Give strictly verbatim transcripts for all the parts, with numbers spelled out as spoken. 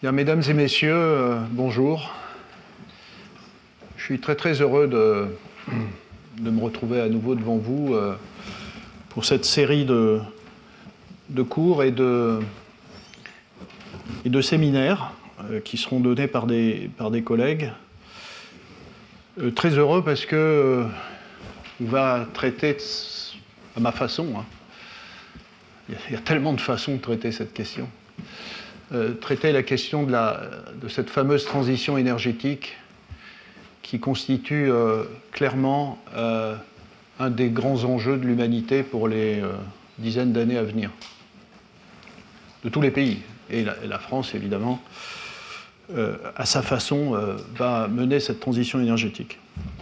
Bien, mesdames et messieurs, euh, bonjour. Je suis très très heureux de, de me retrouver à nouveau devant vous euh, pour cette série de, de cours et de, et de séminaires euh, qui seront donnés par des, par des collègues. Euh, très heureux parce que euh, on va traiter à ma façon. Hein. Il y a tellement de façons de traiter cette question. Euh, traiter la question de, la, de cette fameuse transition énergétique qui constitue euh, clairement euh, un des grands enjeux de l'humanité pour les euh, dizaines d'années à venir, de tous les pays. Et la, et la France, évidemment, euh, à sa façon, euh, va mener cette transition énergétique.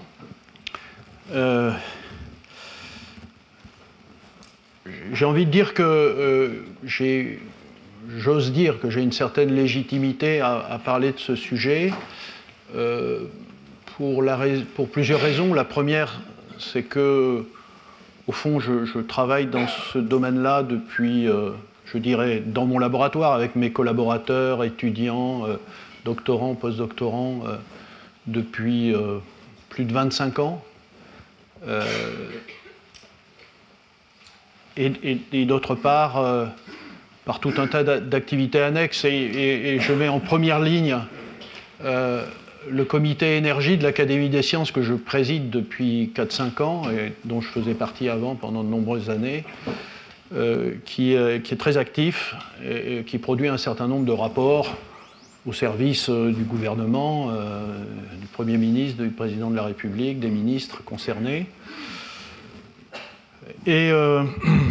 Euh, j'ai envie de dire que euh, j'ai... J'ose dire que j'ai une certaine légitimité à, à parler de ce sujet euh, pour, la, pour plusieurs raisons. La première, c'est que, au fond, je, je travaille dans ce domaine-là depuis, euh, je dirais, dans mon laboratoire, avec mes collaborateurs, étudiants, euh, doctorants, postdoctorants, euh, depuis euh, plus de vingt-cinq ans. Euh, et et, et d'autre part, euh, par tout un tas d'activités annexes, et, et, et je mets en première ligne euh, le comité énergie de l'Académie des sciences que je préside depuis quatre cinq ans, et dont je faisais partie avant pendant de nombreuses années, euh, qui, euh, qui est très actif, et, et qui produit un certain nombre de rapports au service euh, du gouvernement, euh, du Premier ministre, du Président de la République, des ministres concernés. Et, euh,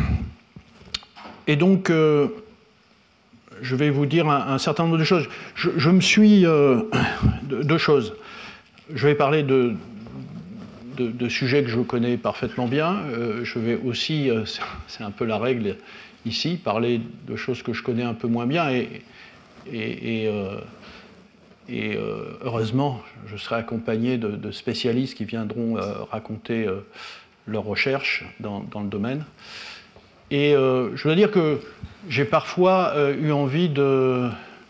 et donc... Euh, je vais vous dire un, un certain nombre de choses. Je, je me suis... Euh, deux, deux choses. Je vais parler de, de, de sujets que je connais parfaitement bien. Euh, je vais aussi, euh, c'est un peu la règle ici, parler de choses que je connais un peu moins bien. Et, et, et, euh, et euh, heureusement, je serai accompagné de, de spécialistes qui viendront euh, raconter euh, leurs recherches dans, dans le domaine. Et euh, je dois dire que j'ai parfois euh, eu envie de, euh,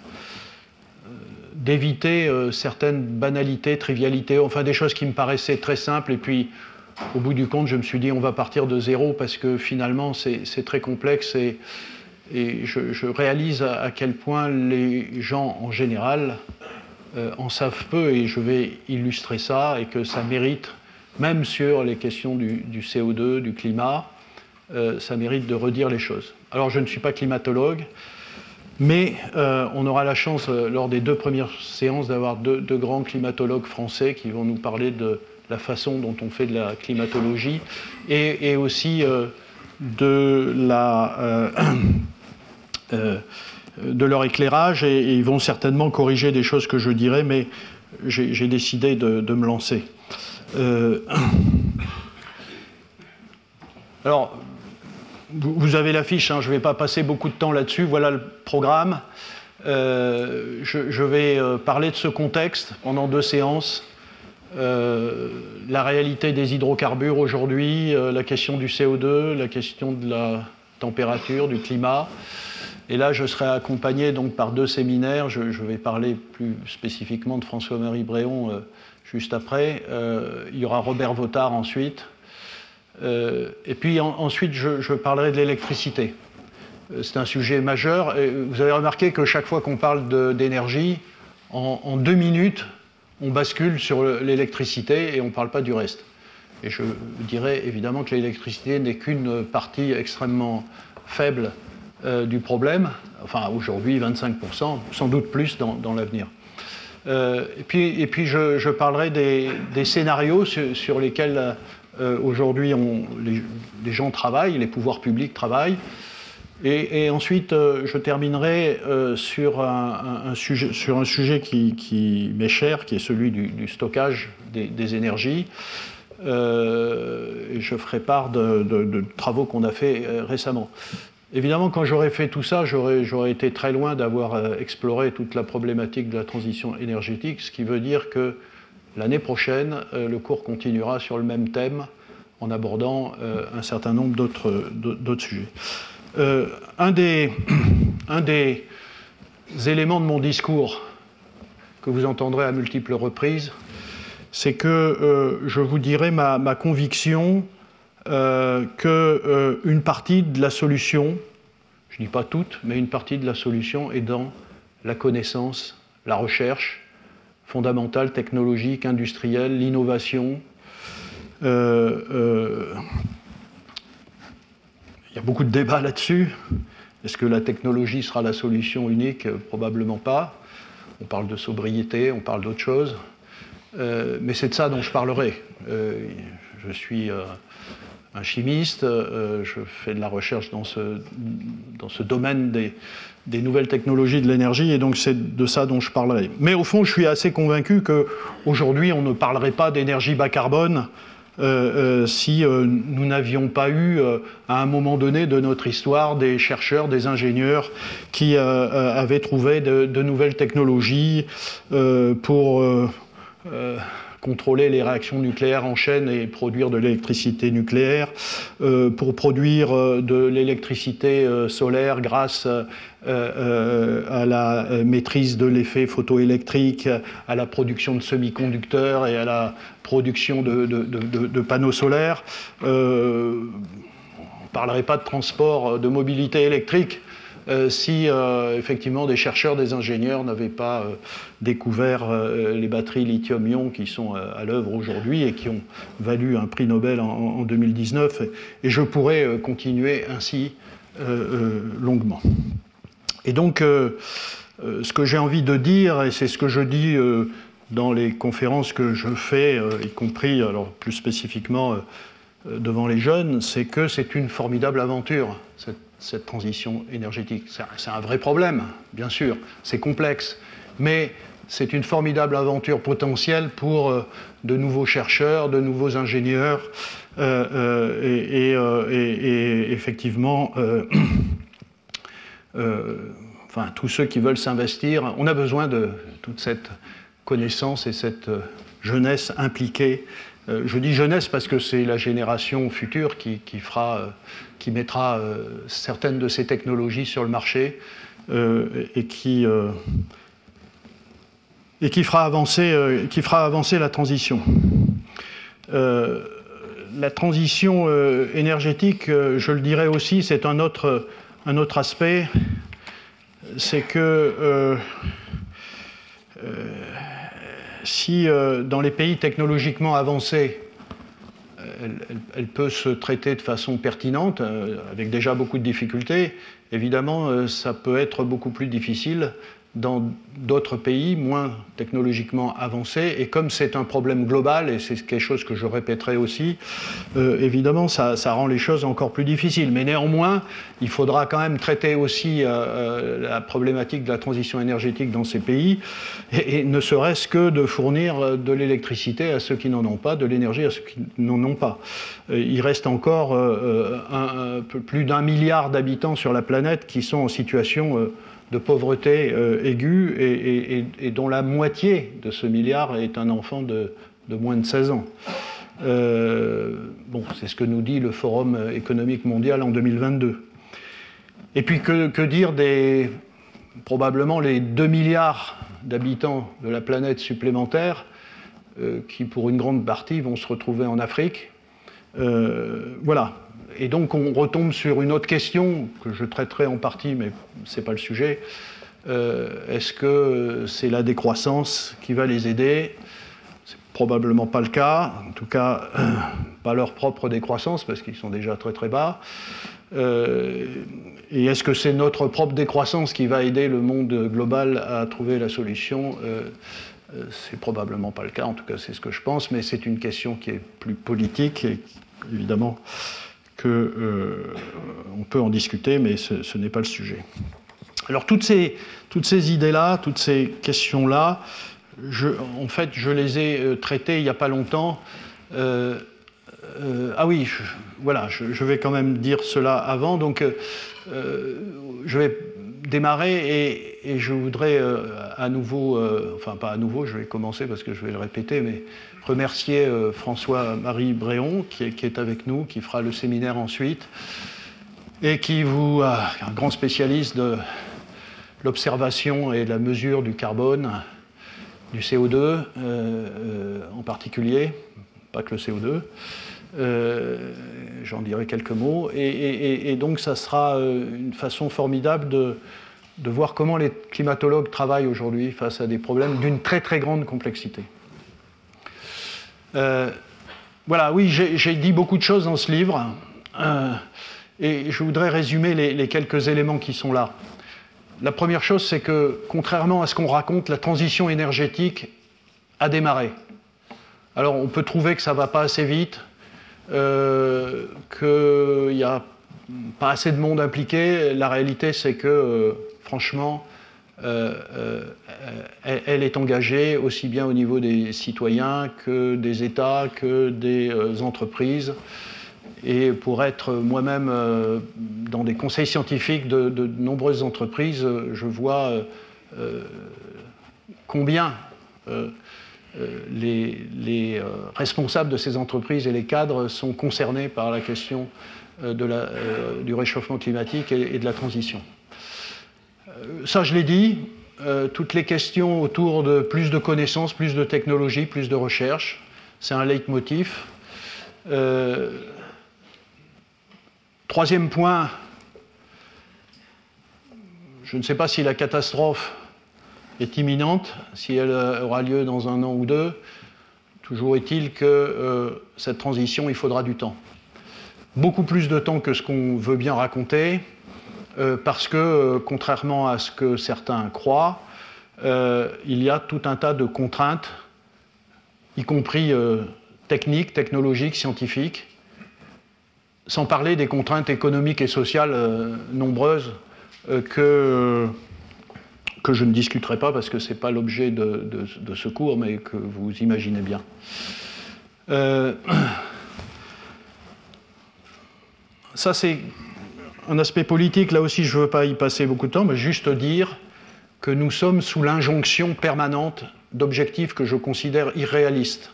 d'éviter euh, certaines banalités, trivialités, enfin des choses qui me paraissaient très simples. Et puis, au bout du compte, je me suis dit, on va partir de zéro parce que finalement, c'est, c'est très complexe. Et, et je, je réalise à, à quel point les gens, en général, euh, en savent peu. Et je vais illustrer ça et que ça mérite, même sur les questions du, du C O deux, du climat, Euh, ça mérite de redire les choses. Alors, je ne suis pas climatologue, mais euh, on aura la chance, euh, lors des deux premières séances, d'avoir deux, deux grands climatologues français qui vont nous parler de la façon dont on fait de la climatologie et, et aussi euh, de, la, euh, euh, de leur éclairage, et, et ils vont certainement corriger des choses que je dirais, mais j'ai, j'ai décidé de, de me lancer. Euh, alors, vous avez l'affiche, hein, je ne vais pas passer beaucoup de temps là-dessus. Voilà le programme. Euh, je, je vais euh, parler de ce contexte pendant deux séances. Euh, la réalité des hydrocarbures aujourd'hui, euh, la question du C O deux, la question de la température, du climat. Et là, je serai accompagné donc par deux séminaires. Je, je vais parler plus spécifiquement de François-Marie Bréon euh, juste après. Euh, il y aura Robert Vautard ensuite. Euh, et puis en, ensuite, je, je parlerai de l'électricité. Euh, c'est un sujet majeur. Et vous avez remarqué que chaque fois qu'on parle de, d'énergie, en, en deux minutes, on bascule sur l'électricité et on ne parle pas du reste. Et je dirais évidemment que l'électricité n'est qu'une partie extrêmement faible euh, du problème. Enfin, aujourd'hui, vingt-cinq pour cent, sans doute plus dans, dans l'avenir. Euh, et puis, et puis je, je parlerai des, des scénarios sur, sur lesquels... Euh, aujourd'hui, on, les, les gens travaillent, les pouvoirs publics travaillent. Et, et ensuite, euh, je terminerai euh, sur, un, un, un sujet, sur un sujet qui, qui m'est cher, qui est celui du, du stockage des, des énergies. Euh, et je ferai part de, de, de travaux qu'on a fait euh, récemment. Évidemment, quand j'aurai fait tout ça, j'aurais, j'aurais été très loin d'avoir euh, exploré toute la problématique de la transition énergétique, ce qui veut dire que l'année prochaine, euh, le cours continuera sur le même thème en abordant euh, un certain nombre d'autres, d'autres sujets. Euh, un des, un des éléments de mon discours que vous entendrez à multiples reprises, c'est que euh, je vous dirai ma, ma conviction euh, qu'une euh, partie de la solution, je ne dis pas toute, mais une partie de la solution est dans la connaissance, la recherche fondamentale, technologique, industrielle, l'innovation. Euh, euh, il y a beaucoup de débats là-dessus. Est-ce que la technologie sera la solution unique? Probablement pas. On parle de sobriété, on parle d'autre chose. Euh, mais c'est de ça dont je parlerai. Euh, je suis euh, un chimiste, euh, je fais de la recherche dans ce, dans ce domaine des, des nouvelles technologies de l'énergie, et donc c'est de ça dont je parlerai. Mais au fond, je suis assez convaincu qu'aujourd'hui, on ne parlerait pas d'énergie bas carbone euh, euh, si euh, nous n'avions pas eu, euh, à un moment donné de notre histoire, des chercheurs, des ingénieurs qui euh, avaient trouvé de, de nouvelles technologies euh, pour euh, euh, contrôler les réactions nucléaires en chaîne et produire de l'électricité nucléaire, euh, pour produire euh, de l'électricité euh, solaire grâce euh, euh, à la maîtrise de l'effet photoélectrique, à la production de semi-conducteurs et à la production de, de, de, de panneaux solaires. Euh, on ne parlerait pas de transport, de mobilité électrique, Euh, si euh, effectivement des chercheurs, des ingénieurs n'avaient pas euh, découvert euh, les batteries lithium-ion qui sont euh, à l'œuvre aujourd'hui et qui ont valu un prix Nobel en, en deux mille dix-neuf. Et, et je pourrais euh, continuer ainsi euh, euh, longuement. Et donc, euh, euh, ce que j'ai envie de dire, et c'est ce que je dis euh, dans les conférences que je fais, euh, y compris, alors plus spécifiquement euh, devant les jeunes, c'est que c'est une formidable aventure, cette cette transition énergétique. C'est un vrai problème, bien sûr, c'est complexe, mais c'est une formidable aventure potentielle pour euh, de nouveaux chercheurs, de nouveaux ingénieurs, euh, euh, et, et, euh, et, et effectivement, euh, euh, enfin, tous ceux qui veulent s'investir. On a besoin de toute cette connaissance et cette jeunesse impliquée. Euh, je dis jeunesse parce que c'est la génération future qui, qui, fera, euh, qui mettra euh, certaines de ces technologies sur le marché euh, et, qui, euh, et qui, fera avancer, euh, qui fera avancer la transition. Euh, la transition euh, énergétique, euh, je le dirais aussi, c'est un autre, un autre aspect, c'est que euh, euh, si euh, dans les pays technologiquement avancés, elle, elle, elle peut se traiter de façon pertinente, euh, avec déjà beaucoup de difficultés, évidemment, euh, ça peut être beaucoup plus difficile dans d'autres pays moins technologiquement avancés. Et comme c'est un problème global, et c'est quelque chose que je répéterai aussi, euh, évidemment, ça, ça rend les choses encore plus difficiles. Mais néanmoins, il faudra quand même traiter aussi euh, la problématique de la transition énergétique dans ces pays, et, et ne serait-ce que de fournir de l'électricité à ceux qui n'en ont pas, de l'énergie à ceux qui n'en ont pas. Euh, il reste encore euh, un, un peu plus d'un milliard d'habitants sur la planète qui sont en situation euh, de pauvreté euh, aiguë et, et, et dont la moitié de ce milliard est un enfant de, de moins de seize ans. Euh, bon, c'est ce que nous dit le Forum économique mondial en deux mille vingt-deux. Et puis que, que dire des probablement les deux milliards d'habitants de la planète supplémentaires euh, qui, pour une grande partie, vont se retrouver en Afrique. Euh, voilà. Et donc on retombe sur une autre question que je traiterai en partie, mais ce n'est pas le sujet. Euh, est-ce que c'est la décroissance qui va les aider? C'est probablement pas le cas, en tout cas euh, pas leur propre décroissance, parce qu'ils sont déjà très très bas. Euh, et est-ce que c'est notre propre décroissance qui va aider le monde global à trouver la solution? euh, euh, C'est probablement pas le cas, en tout cas c'est ce que je pense, mais c'est une question qui est plus politique, et évidemment qu'on euh, peut en discuter, mais ce, ce n'est pas le sujet. Alors toutes ces, toutes ces idées-là, toutes ces questions-là, je, en fait, je les ai euh, traitées il n'y a pas longtemps. Euh, euh, ah oui, je, voilà, je, je vais quand même dire cela avant. Donc, euh, je vais démarrer et, et je voudrais euh, à nouveau, euh, enfin pas à nouveau, je vais commencer parce que je vais le répéter, mais remercier euh, François-Marie Bréon qui est, qui est avec nous, qui fera le séminaire ensuite, et qui vous, euh, un grand spécialiste de l'observation et la mesure du carbone, du C O deux euh, euh, en particulier, pas que le C O deux. Euh, J'en dirai quelques mots. Et, et, et donc ça sera une façon formidable de, de voir comment les climatologues travaillent aujourd'hui face à des problèmes d'une très très grande complexité. Euh, voilà, oui, j'ai dit beaucoup de choses dans ce livre. Euh, et je voudrais résumer les, les quelques éléments qui sont là. La première chose, c'est que, contrairement à ce qu'on raconte, la transition énergétique a démarré. Alors, on peut trouver que ça ne va pas assez vite, euh, qu'il n'y a pas assez de monde impliqué. La réalité, c'est que, euh, franchement, euh, euh, elle, elle est engagée aussi bien au niveau des citoyens que des États, que des euh, entreprises. Et pour être moi-même euh, dans des conseils scientifiques de, de nombreuses entreprises, je vois euh, combien euh, les, les euh, responsables de ces entreprises et les cadres sont concernés par la question euh, de la, euh, du réchauffement climatique et, et de la transition. Euh, ça, je l'ai dit, euh, toutes les questions autour de plus de connaissances, plus de technologies, plus de recherche, c'est un leitmotiv. Euh, Troisième point, je ne sais pas si la catastrophe est imminente, si elle aura lieu dans un an ou deux. Toujours est-il que euh, cette transition, il faudra du temps. Beaucoup plus de temps que ce qu'on veut bien raconter, euh, parce que, euh, contrairement à ce que certains croient, euh, il y a tout un tas de contraintes, y compris euh, techniques, technologiques, scientifiques, sans parler des contraintes économiques et sociales euh, nombreuses euh, que, euh, que je ne discuterai pas parce que ce n'est pas l'objet de, de, de ce cours, mais que vous imaginez bien. Euh, ça, c'est un aspect politique. Là aussi, je ne veux pas y passer beaucoup de temps, mais juste dire que nous sommes sous l'injonction permanente d'objectifs que je considère irréalistes.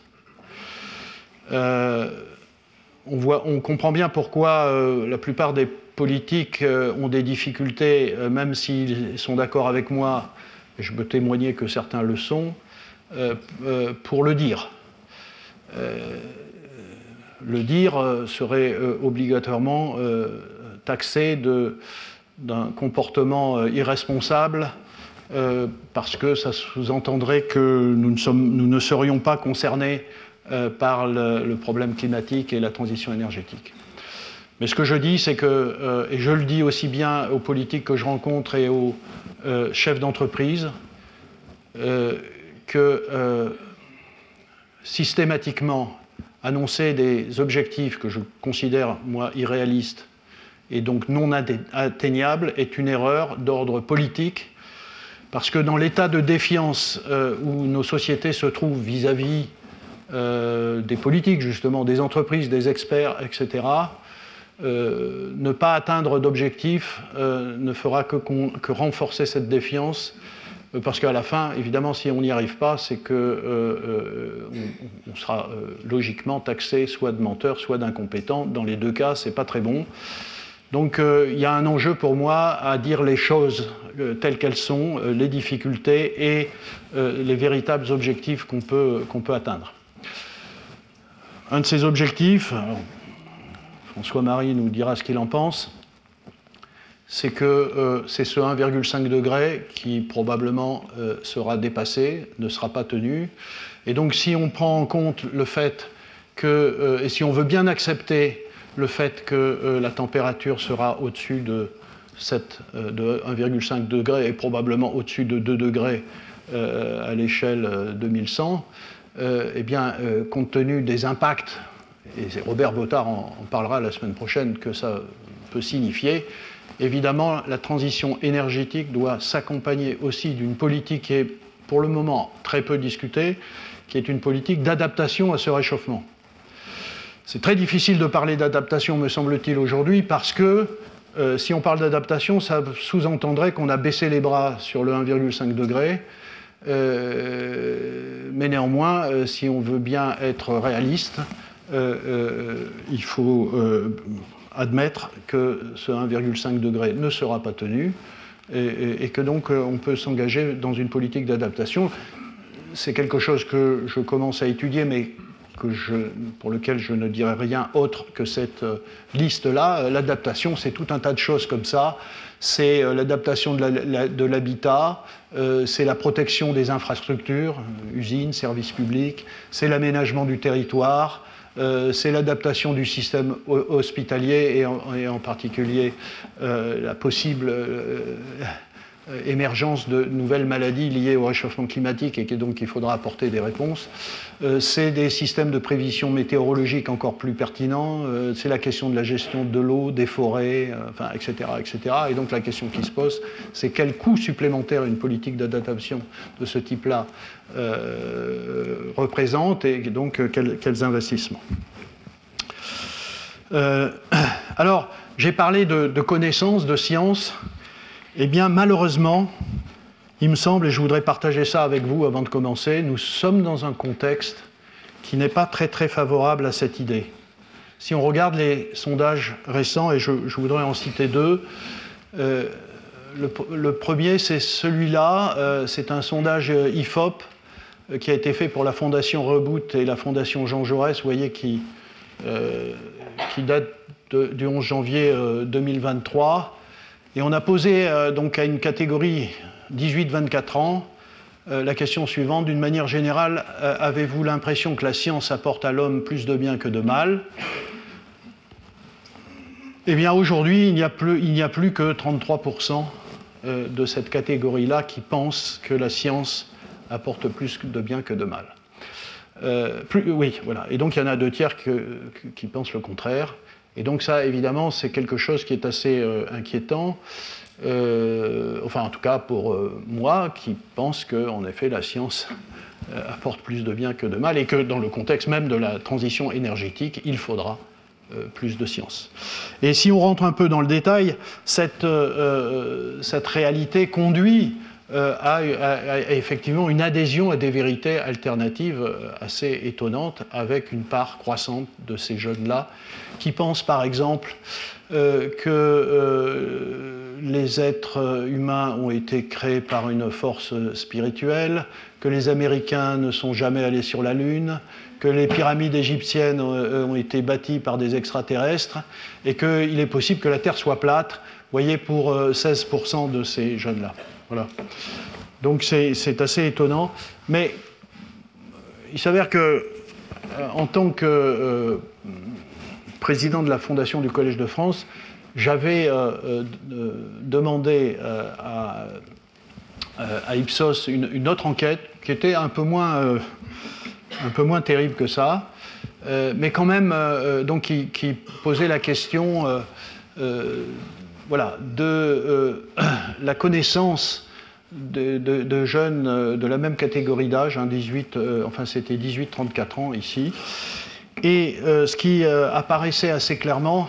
Euh, On, voit, on comprend bien pourquoi euh, la plupart des politiques euh, ont des difficultés, euh, même s'ils sont d'accord avec moi, et je peux témoigner que certains le sont, euh, euh, pour le dire. Euh, le dire euh, serait euh, obligatoirement euh, taxé d'un comportement euh, irresponsable, euh, parce que ça sous-entendrait que nous ne, sommes, nous ne serions pas concernés Euh, par le, le problème climatique et la transition énergétique. Mais ce que je dis, c'est que, euh, et je le dis aussi bien aux politiques que je rencontre et aux euh, chefs d'entreprise, euh, que euh, systématiquement annoncer des objectifs que je considère, moi, irréalistes et donc non atteignables est une erreur d'ordre politique, parce que dans l'état de défiance euh, où nos sociétés se trouvent vis-à-vis Euh, des politiques, justement, des entreprises, des experts, et cetera, euh, ne pas atteindre d'objectifs euh, ne fera que, que renforcer cette défiance, euh, parce qu'à la fin, évidemment, si on n'y arrive pas, c'est qu'on euh, on sera euh, logiquement taxé soit de menteur, soit d'incompétent. Dans les deux cas, c'est pas très bon. Donc, euh, il y a un enjeu pour moi à dire les choses euh, telles qu'elles sont, euh, les difficultés et euh, les véritables objectifs qu'on peut, qu'on peut atteindre. Un de ces objectifs, François-Marie nous dira ce qu'il en pense, c'est que euh, c'est ce un virgule cinq degré qui probablement euh, sera dépassé, ne sera pas tenu. Et donc si on prend en compte le fait que, euh, et si on veut bien accepter le fait que euh, la température sera au-dessus de, euh, de un virgule cinq degré et probablement au-dessus de deux degrés euh, à l'échelle euh, deux mille cent, Euh, eh bien, euh, compte tenu des impacts, et Robert Bottard en, en parlera la semaine prochaine, que ça peut signifier, évidemment, la transition énergétique doit s'accompagner aussi d'une politique qui est, pour le moment, très peu discutée, qui est une politique d'adaptation à ce réchauffement. C'est très difficile de parler d'adaptation, me semble-t-il, aujourd'hui, parce que euh, si on parle d'adaptation, ça sous-entendrait qu'on a baissé les bras sur le un virgule cinq degré. Euh, mais néanmoins, euh, si on veut bien être réaliste, euh, euh, il faut euh, admettre que ce un virgule cinq degré ne sera pas tenu et, et, et que donc on peut s'engager dans une politique d'adaptation. C'est quelque chose que je commence à étudier, mais que je, pour lequel je ne dirais rien autre que cette liste-là. L'adaptation, c'est tout un tas de choses comme ça. C'est l'adaptation de l'habitat, euh, c'est la protection des infrastructures, usines, services publics, c'est l'aménagement du territoire, euh, c'est l'adaptation du système hospitalier et en, et en particulier euh, la possible euh, émergence de nouvelles maladies liées au réchauffement climatique et donc il faudra apporter des réponses. Euh, c'est des systèmes de prévision météorologique encore plus pertinents, euh, c'est la question de la gestion de l'eau, des forêts, euh, enfin, et cetera, et cetera. Et donc la question qui se pose, c'est quel coût supplémentaire une politique d'adaptation de ce type-là euh, représente et donc quels, quels investissements. Euh, alors, j'ai parlé de, de connaissances, de sciences. Eh bien, malheureusement, il me semble, et je voudrais partager ça avec vous avant de commencer, nous sommes dans un contexte qui n'est pas très très favorable à cette idée. Si on regarde les sondages récents, et je, je voudrais en citer deux, euh, le, le premier c'est celui-là, euh, c'est un sondage I F O P euh, qui a été fait pour la Fondation Reboot et la Fondation Jean Jaurès, vous voyez, qui, euh, qui date de, du onze janvier euh, deux mille vingt-trois. Et on a posé euh, donc à une catégorie dix-huit vingt-quatre ans euh, la question suivante. D'une manière générale, euh, avez-vous l'impression que la science apporte à l'homme plus de bien que de mal? Eh bien, aujourd'hui, il n'y a plus, il n'y a plus que trente-trois pour cent euh, de cette catégorie-là qui pensent que la science apporte plus de bien que de mal. Euh, plus, oui, voilà. Et donc, il y en a deux tiers que, que, qui pensent le contraire. Et donc ça, évidemment, c'est quelque chose qui est assez euh, inquiétant, euh, enfin en tout cas pour euh, moi, qui pense qu'en effet la science euh, apporte plus de bien que de mal, et que dans le contexte même de la transition énergétique, il faudra euh, plus de science. Et si on rentre un peu dans le détail, cette, euh, cette réalité conduit euh, à, à, à effectivement une adhésion à des vérités alternatives assez étonnantes, avec une part croissante de ces jeunes-là, qui pensent par exemple euh, que euh, les êtres humains ont été créés par une force spirituelle, que les Américains ne sont jamais allés sur la Lune, que les pyramides égyptiennes euh, ont été bâties par des extraterrestres, et qu'il est possible que la Terre soit plate, vous voyez, pour euh, seize pour cent de ces jeunes-là. Voilà. Donc c'est assez étonnant, mais il s'avère que, euh, en tant que euh, président de la Fondation du Collège de France, j'avais euh, euh, demandé euh, à, à Ipsos une, une autre enquête qui était un peu moins, euh, un peu moins terrible que ça, euh, mais quand même euh, donc qui, qui posait la question euh, euh, voilà, de euh, la connaissance de, de, de jeunes de la même catégorie d'âge, hein, dix-huit, euh, enfin c'était dix-huit trente-quatre ans ici. Et euh, ce qui euh, apparaissait assez clairement,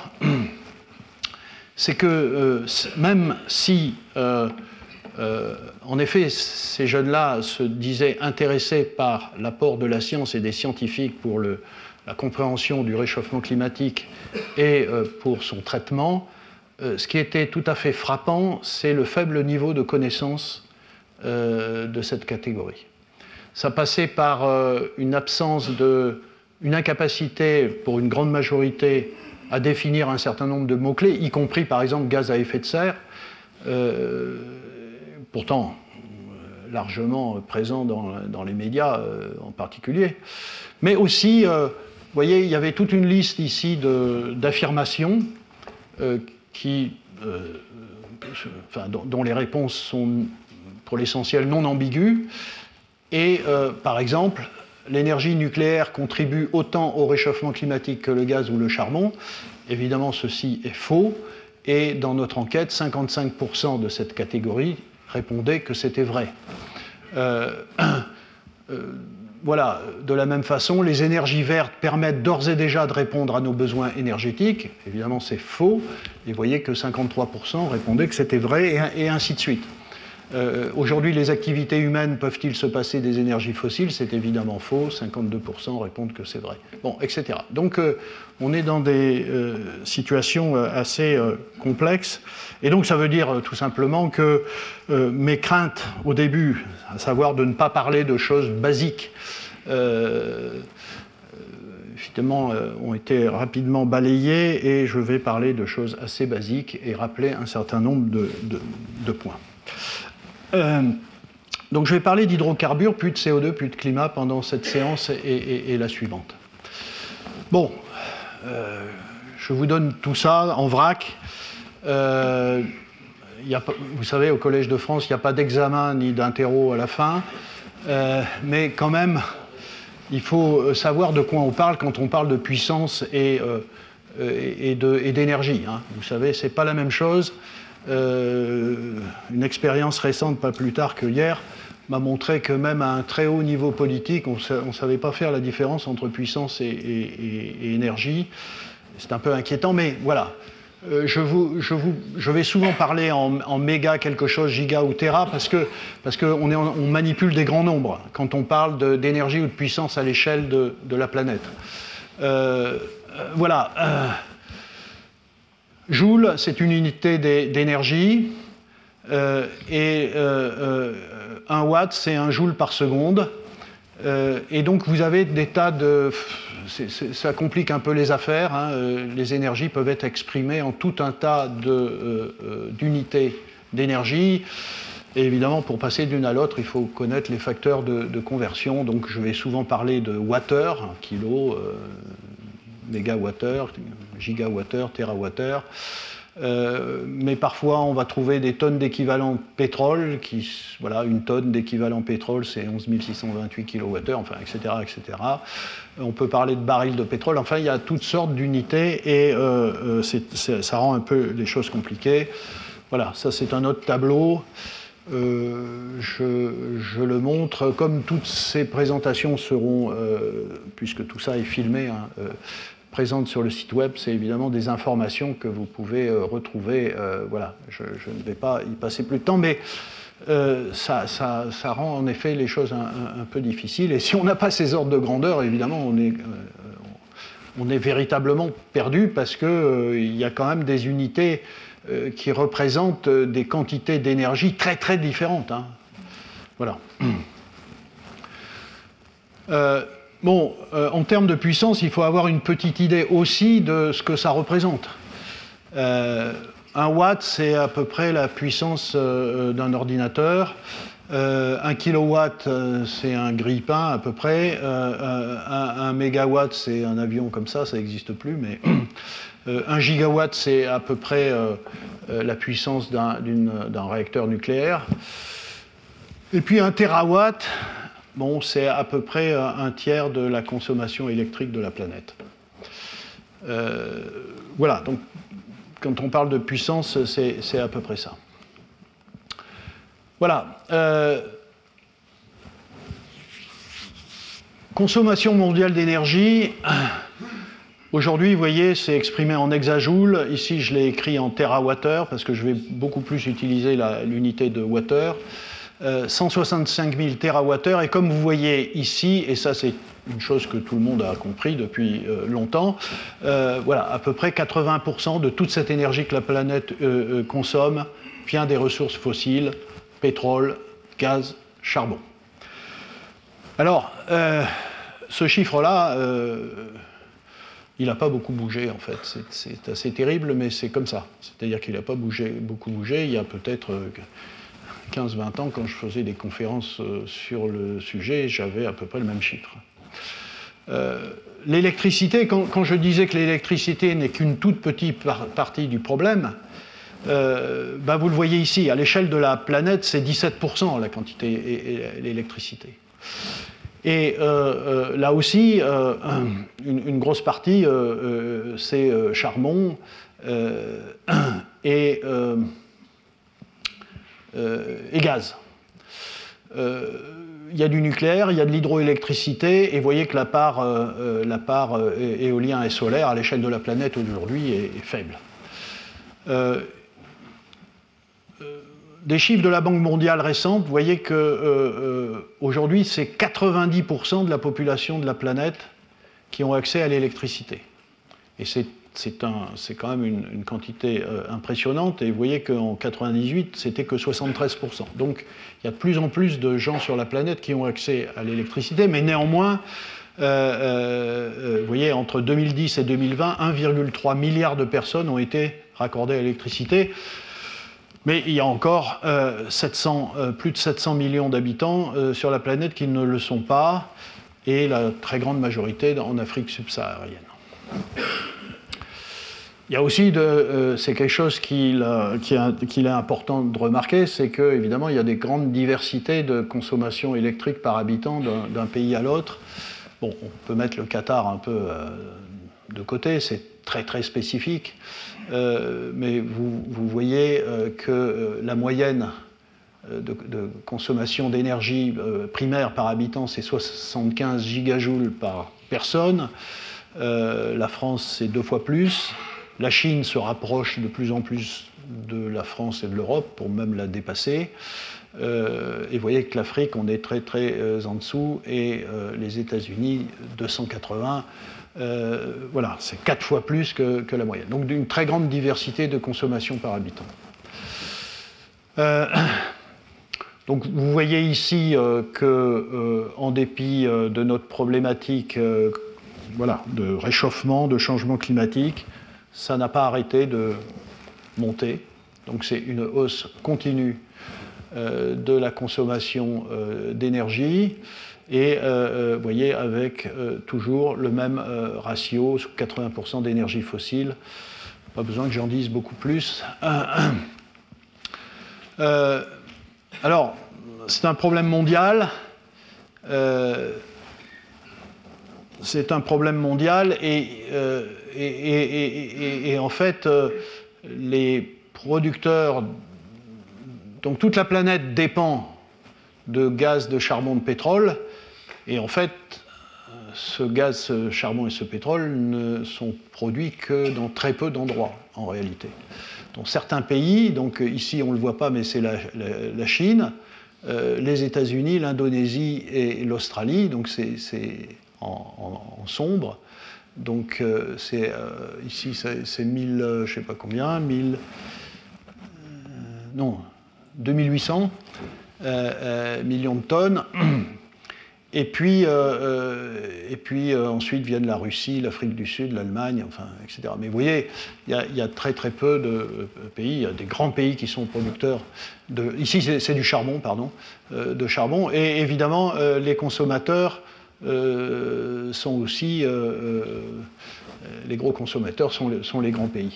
c'est que euh, même si, euh, euh, en effet, ces jeunes-là se disaient intéressés par l'apport de la science et des scientifiques pour le, la compréhension du réchauffement climatique et euh, pour son traitement, euh, ce qui était tout à fait frappant, c'est le faible niveau de connaissance euh, de cette catégorie. Ça passait par euh, une absence de... une incapacité pour une grande majorité à définir un certain nombre de mots-clés, y compris par exemple gaz à effet de serre, euh, pourtant euh, largement présent dans, dans les médias euh, en particulier, mais aussi, euh, vous voyez, il y avait toute une liste ici d'affirmations euh, qui, euh, enfin, dont, dont les réponses sont pour l'essentiel non ambiguës, et euh, par exemple, l'énergie nucléaire contribue autant au réchauffement climatique que le gaz ou le charbon. Évidemment, ceci est faux. Et dans notre enquête, cinquante-cinq pour cent de cette catégorie répondaient que c'était vrai. Euh, euh, voilà, de la même façon, les énergies vertes permettent d'ores et déjà de répondre à nos besoins énergétiques. Évidemment, c'est faux. Et vous voyez que cinquante-trois pour cent répondaient que c'était vrai, et, et ainsi de suite. Euh, Aujourd'hui, les activités humaines peuvent-ils se passer des énergies fossiles? C'est évidemment faux, cinquante-deux pour cent répondent que c'est vrai. Bon, et cetera. Donc, euh, on est dans des euh, situations assez euh, complexes. Et donc, ça veut dire euh, tout simplement que euh, mes craintes au début, à savoir de ne pas parler de choses basiques, euh, évidemment, euh, ont été rapidement balayées, et je vais parler de choses assez basiques et rappeler un certain nombre de, de, de points. Euh, donc je vais parler d'hydrocarbures, puis de C O deux, puis de climat pendant cette séance et, et, et la suivante. Bon, euh, je vous donne tout ça en vrac. Euh, y a pas, vous savez, au Collège de France, il n'y a pas d'examen ni d'interro à la fin, euh, mais quand même, il faut savoir de quoi on parle quand on parle de puissance et, euh, et, et d'énergie. Hein. Vous savez, ce n'est pas la même chose. Euh, une expérience récente, pas plus tard que hier, m'a montré que même à un très haut niveau politique, on ne savait pas faire la différence entre puissance et, et, et énergie. C'est un peu inquiétant, mais voilà. Euh, je, vous, je, vous, je vais souvent parler en, en méga quelque chose, giga ou téra, parce que parce qu'on on manipule des grands nombres quand on parle d'énergie ou de puissance à l'échelle de, de la planète. Euh, euh, voilà. Euh, Joule, c'est une unité d'énergie, euh, et euh, euh, un watt, c'est un joule par seconde. Euh, et donc, vous avez des tas de... C est, c est, ça complique un peu les affaires. Hein. Euh, les énergies peuvent être exprimées en tout un tas d'unités de, euh, d'énergie. Et évidemment, pour passer d'une à l'autre, il faut connaître les facteurs de, de conversion. Donc, je vais souvent parler de wattheure, kilo, euh, mégawattheure, gigawattheure, térawattheure. Euh, mais parfois, on va trouver des tonnes d'équivalent pétrole. Qui, voilà, une tonne d'équivalent pétrole, c'est onze mille six cent vingt-huit kilowattheures, enfin, et cetera, et cetera. On peut parler de barils de pétrole. Enfin, il y a toutes sortes d'unités, et euh, c'est, c'est, ça rend un peu les choses compliquées. Voilà, ça c'est un autre tableau. Euh, je, je le montre, comme toutes ces présentations seront, euh, puisque tout ça est filmé, hein, euh, présentes sur le site web, c'est évidemment des informations que vous pouvez euh, retrouver. Euh, voilà, je, je ne vais pas y passer plus de temps, mais euh, ça, ça, ça rend en effet les choses un, un, un peu difficiles. Et si on n'a pas ces ordres de grandeur, évidemment, on est, euh, on est véritablement perdu, parce qu'il euh, y a quand même des unités euh, qui représentent des quantités d'énergie très très différentes. Hein. Voilà. Euh, Bon, euh, en termes de puissance, il faut avoir une petite idée aussi de ce que ça représente. Euh, un watt, c'est à peu près la puissance euh, d'un ordinateur. Euh, un kilowatt, euh, c'est un grille-pain à peu près. Euh, un, un mégawatt, c'est un avion comme ça, ça n'existe plus, mais euh, un gigawatt, c'est à peu près euh, euh, la puissance d'un, d'un réacteur nucléaire. Et puis un térawatt, bon, c'est à peu près un tiers de la consommation électrique de la planète. Euh, voilà, donc quand on parle de puissance, c'est à peu près ça. Voilà. Euh, consommation mondiale d'énergie. Aujourd'hui, vous voyez, c'est exprimé en hexajoules. Ici, je l'ai écrit en térawattheure, parce que je vais beaucoup plus utiliser l'unité de wattheure. Euh, cent soixante-cinq mille térawattheures, et comme vous voyez ici, et ça c'est une chose que tout le monde a compris depuis euh, longtemps, euh, voilà, à peu près quatre-vingts pour cent de toute cette énergie que la planète euh, euh, consomme vient des ressources fossiles, pétrole, gaz, charbon. Alors, euh, ce chiffre-là, euh, il n'a pas beaucoup bougé en fait, c'est assez terrible, mais c'est comme ça. C'est-à-dire qu'il n'a pas bougé, beaucoup bougé, il y a peut-être... Euh, quinze vingt ans, quand je faisais des conférences sur le sujet, j'avais à peu près le même chiffre. Euh, l'électricité, quand, quand je disais que l'électricité n'est qu'une toute petite par partie du problème, euh, ben vous le voyez ici, à l'échelle de la planète, c'est dix-sept pour cent la quantité et, et l'électricité. Et euh, euh, là aussi, euh, une, une grosse partie, euh, euh, c'est euh, charbon euh, et... Euh, Euh, et gaz. Euh, il y a du nucléaire, il y a de l'hydroélectricité, et vous voyez que la part, euh, la part euh, éolien et solaire à l'échelle de la planète aujourd'hui est, est faible. Euh, des chiffres de la Banque mondiale récentes, vous voyez qu'aujourd'hui, euh, euh, c'est quatre-vingt-dix pour cent de la population de la planète qui ont accès à l'électricité. Et c'est c'est quand même une, une quantité euh, impressionnante. Et vous voyez qu'en mille neuf cent quatre-vingt-dix-huit, c'était que soixante-treize pour cent. Donc il y a de plus en plus de gens sur la planète qui ont accès à l'électricité, mais néanmoins, euh, euh, vous voyez, entre deux mille dix et deux mille vingt, un virgule trois milliard de personnes ont été raccordées à l'électricité. Mais il y a encore euh, sept cents, euh, plus de sept cents millions d'habitants euh, sur la planète qui ne le sont pas, et la très grande majorité en Afrique subsaharienne. Il y a aussi, euh, c'est quelque chose qu'il qui est, qu'il est important de remarquer, c'est qu'évidemment, il y a des grandes diversités de consommation électrique par habitant d'un pays à l'autre. Bon, on peut mettre le Qatar un peu euh, de côté, c'est très très spécifique, euh, mais vous, vous voyez euh, que euh, la moyenne de, de consommation d'énergie euh, primaire par habitant, c'est soixante-quinze gigajoules par personne. Euh, la France, c'est deux fois plus. La Chine se rapproche de plus en plus de la France et de l'Europe pour même la dépasser. Euh, et vous voyez que l'Afrique, on est très très euh, en dessous, et euh, les États-Unis, deux cent quatre-vingts. Euh, voilà, c'est quatre fois plus que, que la moyenne. Donc d'une très grande diversité de consommation par habitant. Euh, donc vous voyez ici euh, que, euh, en dépit euh, de notre problématique euh, voilà, de réchauffement, de changement climatique, ça n'a pas arrêté de monter. Donc c'est une hausse continue euh, de la consommation euh, d'énergie. Et euh, vous voyez, avec euh, toujours le même euh, ratio, quatre-vingts pour cent d'énergie fossile. Pas besoin que j'en dise beaucoup plus. Euh, alors, c'est un problème mondial. Euh, c'est un problème mondial et, euh, et, et, et, et en fait, euh, les producteurs, donc toute la planète dépend de gaz, de charbon, de pétrole, et en fait, ce gaz, ce charbon et ce pétrole ne sont produits que dans très peu d'endroits, en réalité. Dans certains pays, donc ici on ne le voit pas, mais c'est la, la, la Chine, euh, les États-Unis, l'Indonésie et l'Australie, donc c'est en, en, en sombre. Donc euh, c'est euh, ici c'est mille, euh, je ne sais pas combien, mille, euh, non, deux mille huit cents euh, euh, millions de tonnes. Et puis, euh, et puis euh, ensuite viennent la Russie, l'Afrique du Sud, l'Allemagne, enfin, et cetera. Mais vous voyez, il y, y a très très peu de pays, il y a des grands pays qui sont producteurs de... Ici, c'est du charbon, pardon, euh, de charbon. Et évidemment, euh, les consommateurs euh, sont aussi... Euh, euh, les gros consommateurs sont les, sont les grands pays.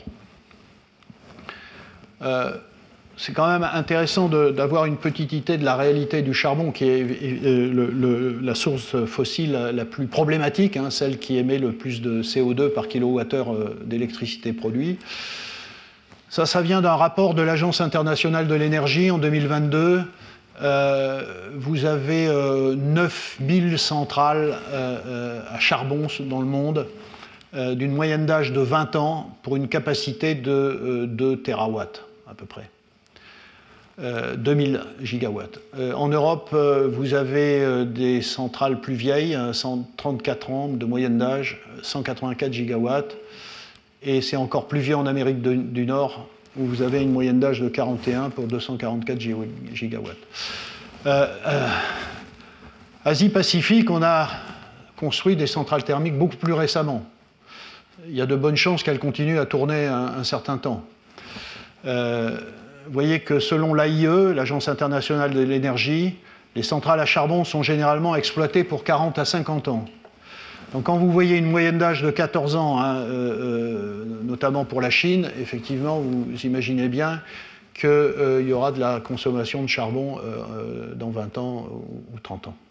Euh, C'est quand même intéressant d'avoir une petite idée de la réalité du charbon, qui est le, le, la source fossile la plus problématique, hein, celle qui émet le plus de C O deux par kilowattheure d'électricité produite. Ça, ça vient d'un rapport de l'Agence internationale de l'énergie en deux mille vingt-deux. Euh, vous avez euh, neuf mille centrales euh, à charbon dans le monde, euh, d'une moyenne d'âge de vingt ans, pour une capacité de euh, deux térawatts à peu près. Euh, deux mille gigawatts. Euh, en Europe, euh, vous avez euh, des centrales plus vieilles, euh, cent trente-quatre ans de moyenne d'âge, cent quatre-vingt-quatre gigawatts, et c'est encore plus vieux en Amérique de, du Nord, où vous avez une moyenne d'âge de quarante et un pour deux cent quarante-quatre gigawatts. Euh, euh, Asie-Pacifique, on a construit des centrales thermiques beaucoup plus récemment. Il y a de bonnes chances qu'elles continuent à tourner un, un certain temps. Euh, Vous voyez que selon l'A I E, l'Agence internationale de l'énergie, les centrales à charbon sont généralement exploitées pour quarante à cinquante ans. Donc quand vous voyez une moyenne d'âge de quatorze ans, hein, euh, notamment pour la Chine, effectivement, vous imaginez bien qu'il euh, y aura de la consommation de charbon euh, dans vingt ans ou trente ans.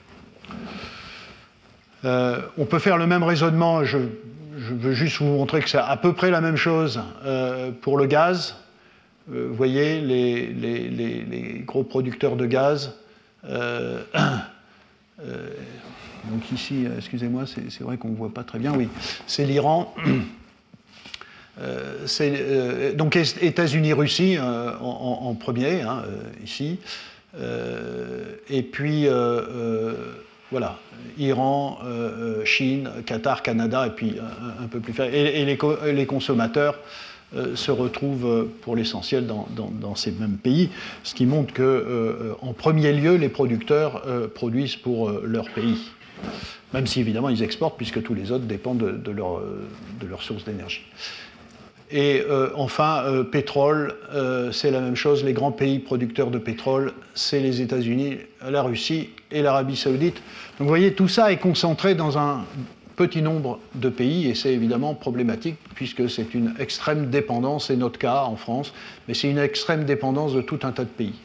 Euh, on peut faire le même raisonnement, je, je veux juste vous montrer que c'est à peu près la même chose euh, pour le gaz. Vous voyez, les, les, les, les gros producteurs de gaz, euh, euh, donc ici, excusez-moi, c'est vrai qu'on ne voit pas très bien, oui, c'est l'Iran, Euh, c'est, euh, donc États-Unis-Russie euh, en, en premier, hein, euh, ici. Euh, et puis, euh, euh, voilà, Iran, euh, Chine, Qatar, Canada, et puis un, un peu plus faible. Et, et les, les consommateurs euh, se retrouvent pour l'essentiel dans, dans, dans ces mêmes pays, ce qui montre que, euh, en premier lieu, les producteurs euh, produisent pour euh, leur pays. Même si, évidemment, ils exportent, puisque tous les autres dépendent de, de, leur, de leur source d'énergie. Et euh, enfin, euh, pétrole, euh, c'est la même chose. Les grands pays producteurs de pétrole, c'est les États-Unis, la Russie et l'Arabie Saoudite. Donc vous voyez, tout ça est concentré dans un petit nombre de pays, et c'est évidemment problématique, puisque c'est une extrême dépendance, c'est notre cas en France, mais c'est une extrême dépendance de tout un tas de pays.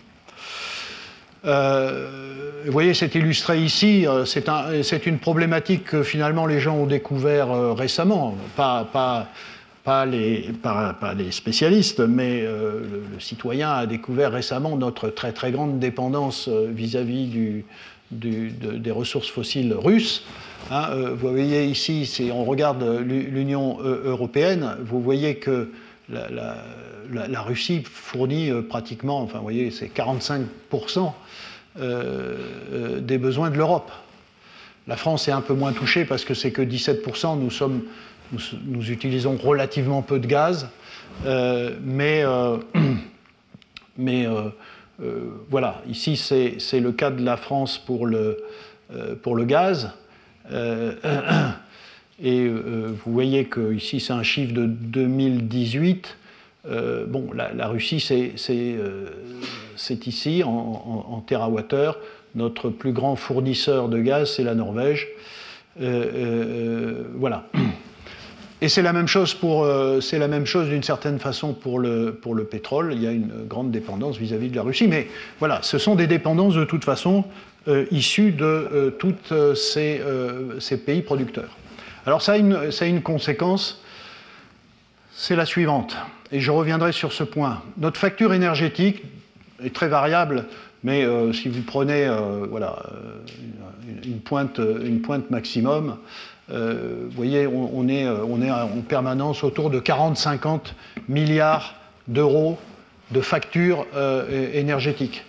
Euh, vous voyez, c'est illustré ici, c'est un, c'est une problématique que finalement les gens ont découvert euh, récemment, pas... pas Pas les, pas, pas les spécialistes, mais euh, le, le citoyen a découvert récemment notre très très grande dépendance euh, vis-à-vis du, du, de, des ressources fossiles russes. Hein, euh, vous voyez ici, si on regarde l'Union européenne, vous voyez que la, la, la, la Russie fournit euh, pratiquement, enfin vous voyez, c'est quarante-cinq pour cent euh, euh, des besoins de l'Europe. La France est un peu moins touchée parce que c'est que dix-sept pour cent, nous sommes... Nous, nous utilisons relativement peu de gaz, euh, mais, euh, mais euh, euh, voilà, ici c'est, c'est le cas de la France pour le, euh, pour le gaz. Euh, et euh, vous voyez que ici c'est un chiffre de deux mille dix-huit. Euh, bon, la, la Russie, c'est, c'est, euh, c'est ici, en, en, en térawattheure. Notre plus grand fournisseur de gaz, c'est la Norvège. Euh, euh, voilà. Et c'est la même chose, pour, euh, c'est la même chose d'une certaine façon pour le, pour le pétrole. Il y a une grande dépendance vis-à-vis de la Russie. Mais voilà, ce sont des dépendances de toute façon euh, issues de euh, tous ces, euh, ces pays producteurs. Alors ça a une, ça a une conséquence, c'est la suivante. Et je reviendrai sur ce point. Notre facture énergétique est très variable, mais euh, si vous prenez euh, voilà, une, une, pointe, une pointe maximum, Euh, vous voyez, on, on, est, on est en permanence autour de quarante à cinquante milliards d'euros de factures euh, énergétiques.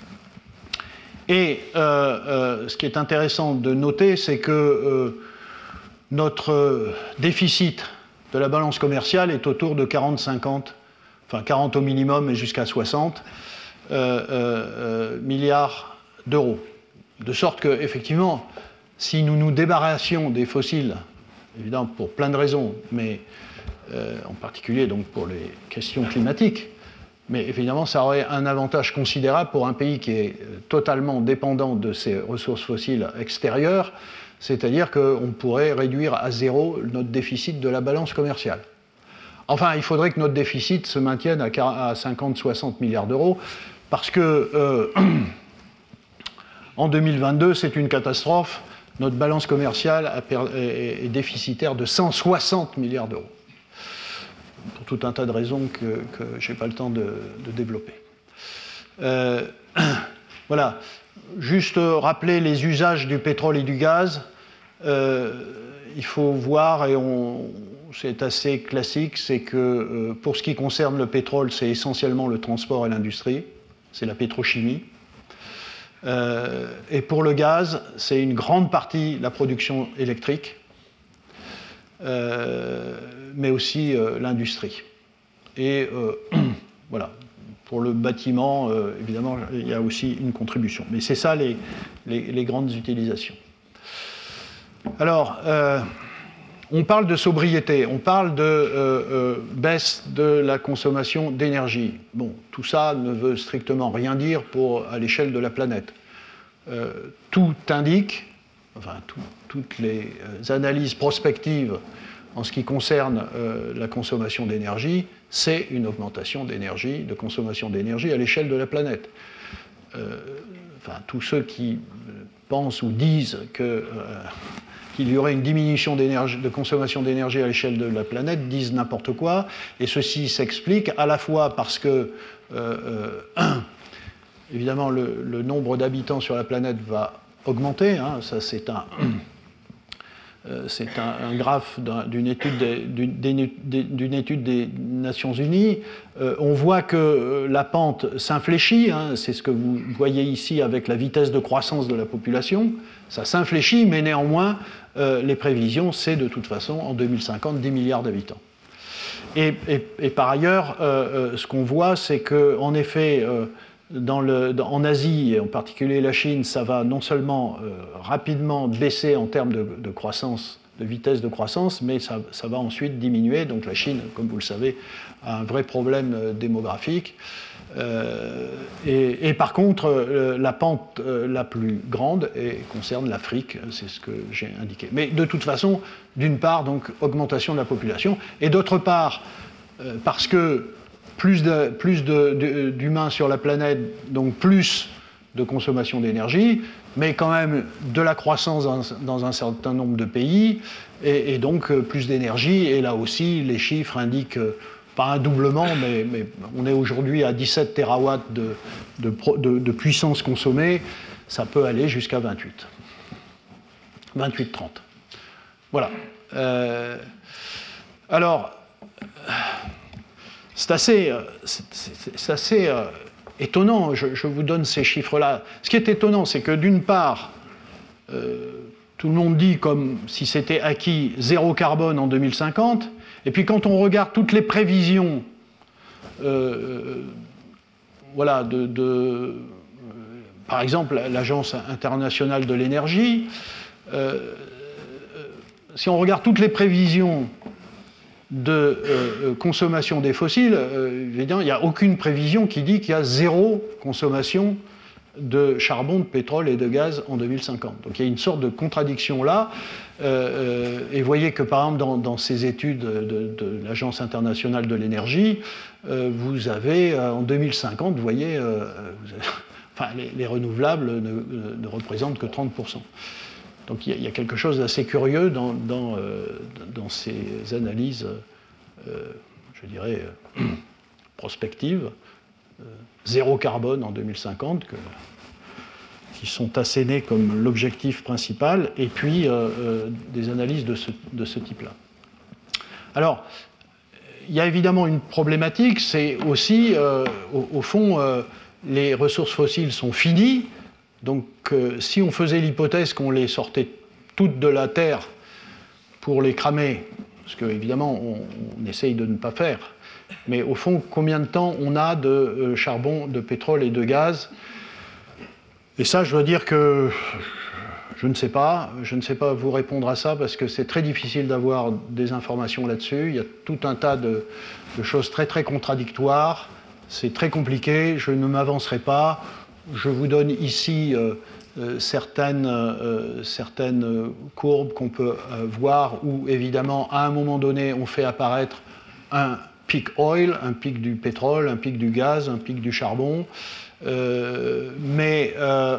Et euh, euh, ce qui est intéressant de noter, c'est que euh, notre déficit de la balance commerciale est autour de quarante à cinquante, enfin quarante au minimum et jusqu'à soixante euh, euh, milliards d'euros. De sorte que, effectivement, si nous nous débarrassions des fossiles, évidemment pour plein de raisons, mais euh, en particulier donc pour les questions climatiques, mais évidemment ça aurait un avantage considérable pour un pays qui est totalement dépendant de ces ressources fossiles extérieures, c'est-à-dire qu'on pourrait réduire à zéro notre déficit de la balance commerciale. Enfin, il faudrait que notre déficit se maintienne à cinquante à soixante milliards d'euros, parce que euh, en deux mille vingt-deux, c'est une catastrophe. Notre balance commerciale est déficitaire de cent soixante milliards d'euros, pour tout un tas de raisons que, que je n'ai pas le temps de, de développer. Euh, voilà, juste rappeler les usages du pétrole et du gaz. Euh, il faut voir, et on, c'est assez classique, c'est que euh, pour ce qui concerne le pétrole, c'est essentiellement le transport et l'industrie, c'est la pétrochimie. Euh, et pour le gaz, c'est une grande partie la production électrique, euh, mais aussi euh, l'industrie. Et euh, voilà, pour le bâtiment, euh, évidemment, il y a aussi une contribution. Mais c'est ça les, les, les grandes utilisations. Alors, euh, on parle de sobriété, on parle de euh, euh, baisse de la consommation d'énergie. Bon, tout ça ne veut strictement rien dire pour, à l'échelle de la planète. Euh, tout indique, enfin tout, toutes les euh, analyses prospectives en ce qui concerne euh, la consommation d'énergie, c'est une augmentation d'énergie, de consommation d'énergie à l'échelle de la planète. Euh, enfin, tous ceux qui pensent ou disent que euh, qu'il y aurait une diminution de consommation d'énergie à l'échelle de la planète disent n'importe quoi, et ceci s'explique à la fois parce que, euh, euh, évidemment, le, le nombre d'habitants sur la planète va augmenter, hein, ça c'est un, Euh, c'est un, un graphe d'une étude, d'une étude des Nations Unies. Euh, on voit que la pente s'infléchit, hein, c'est ce que vous voyez ici avec la vitesse de croissance de la population. Ça s'infléchit, mais néanmoins, euh, les prévisions, c'est de toute façon, en deux mille cinquante, dix milliards d'habitants. Et, et, et par ailleurs, euh, ce qu'on voit, c'est qu'en effet, euh, dans le, dans, en Asie, et en particulier la Chine, ça va non seulement euh, rapidement baisser en termes de, de croissance, de vitesse de croissance, mais ça, ça va ensuite diminuer. Donc la Chine, comme vous le savez, a un vrai problème euh, démographique. Euh, et, et par contre, euh, la pente euh, la plus grande et concerne l'Afrique, c'est ce que j'ai indiqué. Mais de toute façon, d'une part, donc, augmentation de la population, et d'autre part, euh, parce que plus de, plus de, de, d'humains sur la planète, donc plus de consommation d'énergie, mais quand même de la croissance dans, dans un certain nombre de pays, et, et donc euh, plus d'énergie, et là aussi, les chiffres indiquent... Euh, pas un doublement, mais, mais on est aujourd'hui à dix-sept térawatts de, de, de, de puissance consommée, ça peut aller jusqu'à vingt-huit. vingt-huit trente. Voilà. Euh, alors, c'est assez, c'est, c'est, c'est assez euh, étonnant, je, je vous donne ces chiffres-là. Ce qui est étonnant, c'est que d'une part, euh, tout le monde dit comme si c'était acquis zéro carbone en deux mille cinquante, et puis quand on regarde toutes les prévisions euh, voilà, de, de euh, par exemple l'Agence internationale de l'énergie, euh, si on regarde toutes les prévisions de euh, consommation des fossiles, euh, évidemment, il n'y a aucune prévision qui dit qu'il y a zéro consommation de charbon, de pétrole et de gaz en deux mille cinquante. Donc il y a une sorte de contradiction là. Euh, et vous voyez que par exemple dans, dans ces études de, de l'Agence internationale de l'énergie, euh, vous avez euh, en deux mille cinquante, vous voyez, euh, vous avez, enfin, les, les renouvelables ne, ne représentent que trente pour cent. Donc il y a, il y a quelque chose d'assez curieux dans, dans, euh, dans ces analyses, euh, je dirais, euh, prospectives. Euh, zéro carbone en deux mille cinquante, que, qui sont assénées comme l'objectif principal, et puis euh, euh, des analyses de ce, de ce type-là. Alors, il y a évidemment une problématique, c'est aussi, euh, au, au fond, euh, les ressources fossiles sont finies, donc euh, si on faisait l'hypothèse qu'on les sortait toutes de la Terre pour les cramer, ce qu'évidemment on, on essaye de ne pas faire, mais au fond, combien de temps on a de euh, charbon, de pétrole et de gaz? Et ça, je dois dire que je ne sais pas. Je ne sais pas vous répondre à ça parce que c'est très difficile d'avoir des informations là-dessus. Il y a tout un tas de, de choses très très contradictoires. C'est très compliqué. Je ne m'avancerai pas. Je vous donne ici euh, euh, certaines, euh, certaines courbes qu'on peut euh, voir où, évidemment, à un moment donné, on fait apparaître un pic oil, un pic du pétrole, un pic du gaz, un pic du charbon. Euh, mais euh,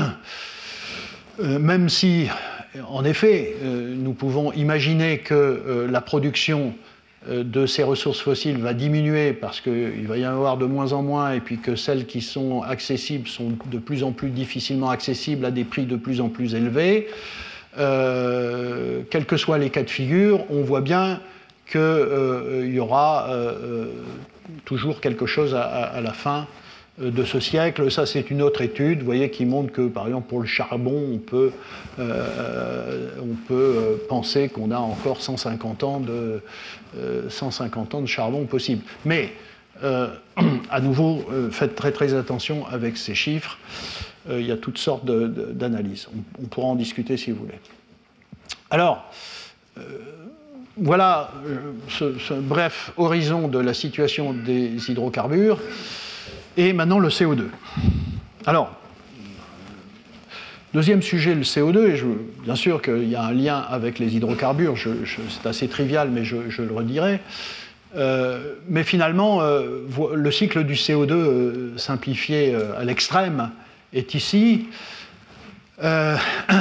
euh, même si, en effet, euh, nous pouvons imaginer que euh, la production euh, de ces ressources fossiles va diminuer parce qu'il va y en avoir de moins en moins et puis que celles qui sont accessibles sont de plus en plus difficilement accessibles à des prix de plus en plus élevés, euh, quels que soient les cas de figure, on voit bien qu'il euh, y aura euh, toujours quelque chose à, à la fin de ce siècle. Ça, c'est une autre étude, vous voyez, qui montre que, par exemple, pour le charbon, on peut, euh, on peut penser qu'on a encore cent cinquante ans de, euh, cent cinquante ans de charbon possible. Mais, euh, à nouveau, euh, faites très très attention avec ces chiffres. Euh, il y a toutes sortes de, de, d'analyses. On, on pourra en discuter si vous voulez. Alors, euh, voilà ce, ce bref horizon de la situation des hydrocarbures. Et maintenant le C O deux. Alors, deuxième sujet, le C O deux, et je, bien sûr qu'il y a un lien avec les hydrocarbures, je, je, c'est assez trivial, mais je, je le redirai. Euh, mais finalement, euh, le cycle du C O deux euh, simplifié euh, à l'extrême est ici. Euh,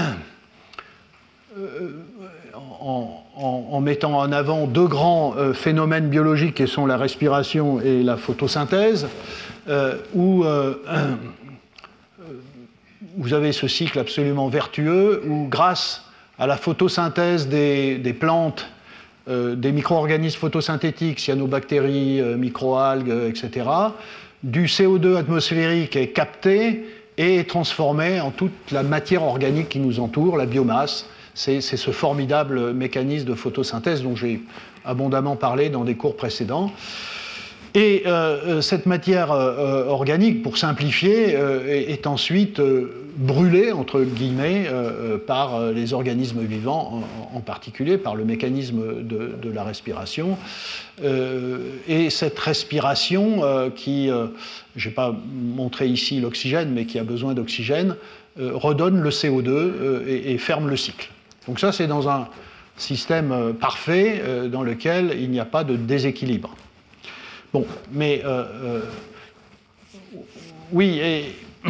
euh, En, en, en mettant en avant deux grands euh, phénomènes biologiques qui sont la respiration et la photosynthèse, euh, où euh, euh, vous avez ce cycle absolument vertueux, où grâce à la photosynthèse des, des plantes, euh, des micro-organismes photosynthétiques, cyanobactéries, euh, microalgues, et cetera. Du C O deux atmosphérique est capté et est transformé en toute la matière organique qui nous entoure, la biomasse. C'est ce formidable mécanisme de photosynthèse dont j'ai abondamment parlé dans des cours précédents. Et euh, cette matière euh, organique, pour simplifier, euh, est, est ensuite euh, brûlée, entre guillemets, euh, par les organismes vivants, en, en particulier par le mécanisme de, de la respiration. Euh, et cette respiration, euh, qui, euh, je n'ai pas montré ici l'oxygène, mais qui a besoin d'oxygène, euh, redonne le C O deux euh, et, et ferme le cycle. Donc ça, c'est dans un système parfait euh, dans lequel il n'y a pas de déséquilibre. Bon, mais euh, euh, oui, et,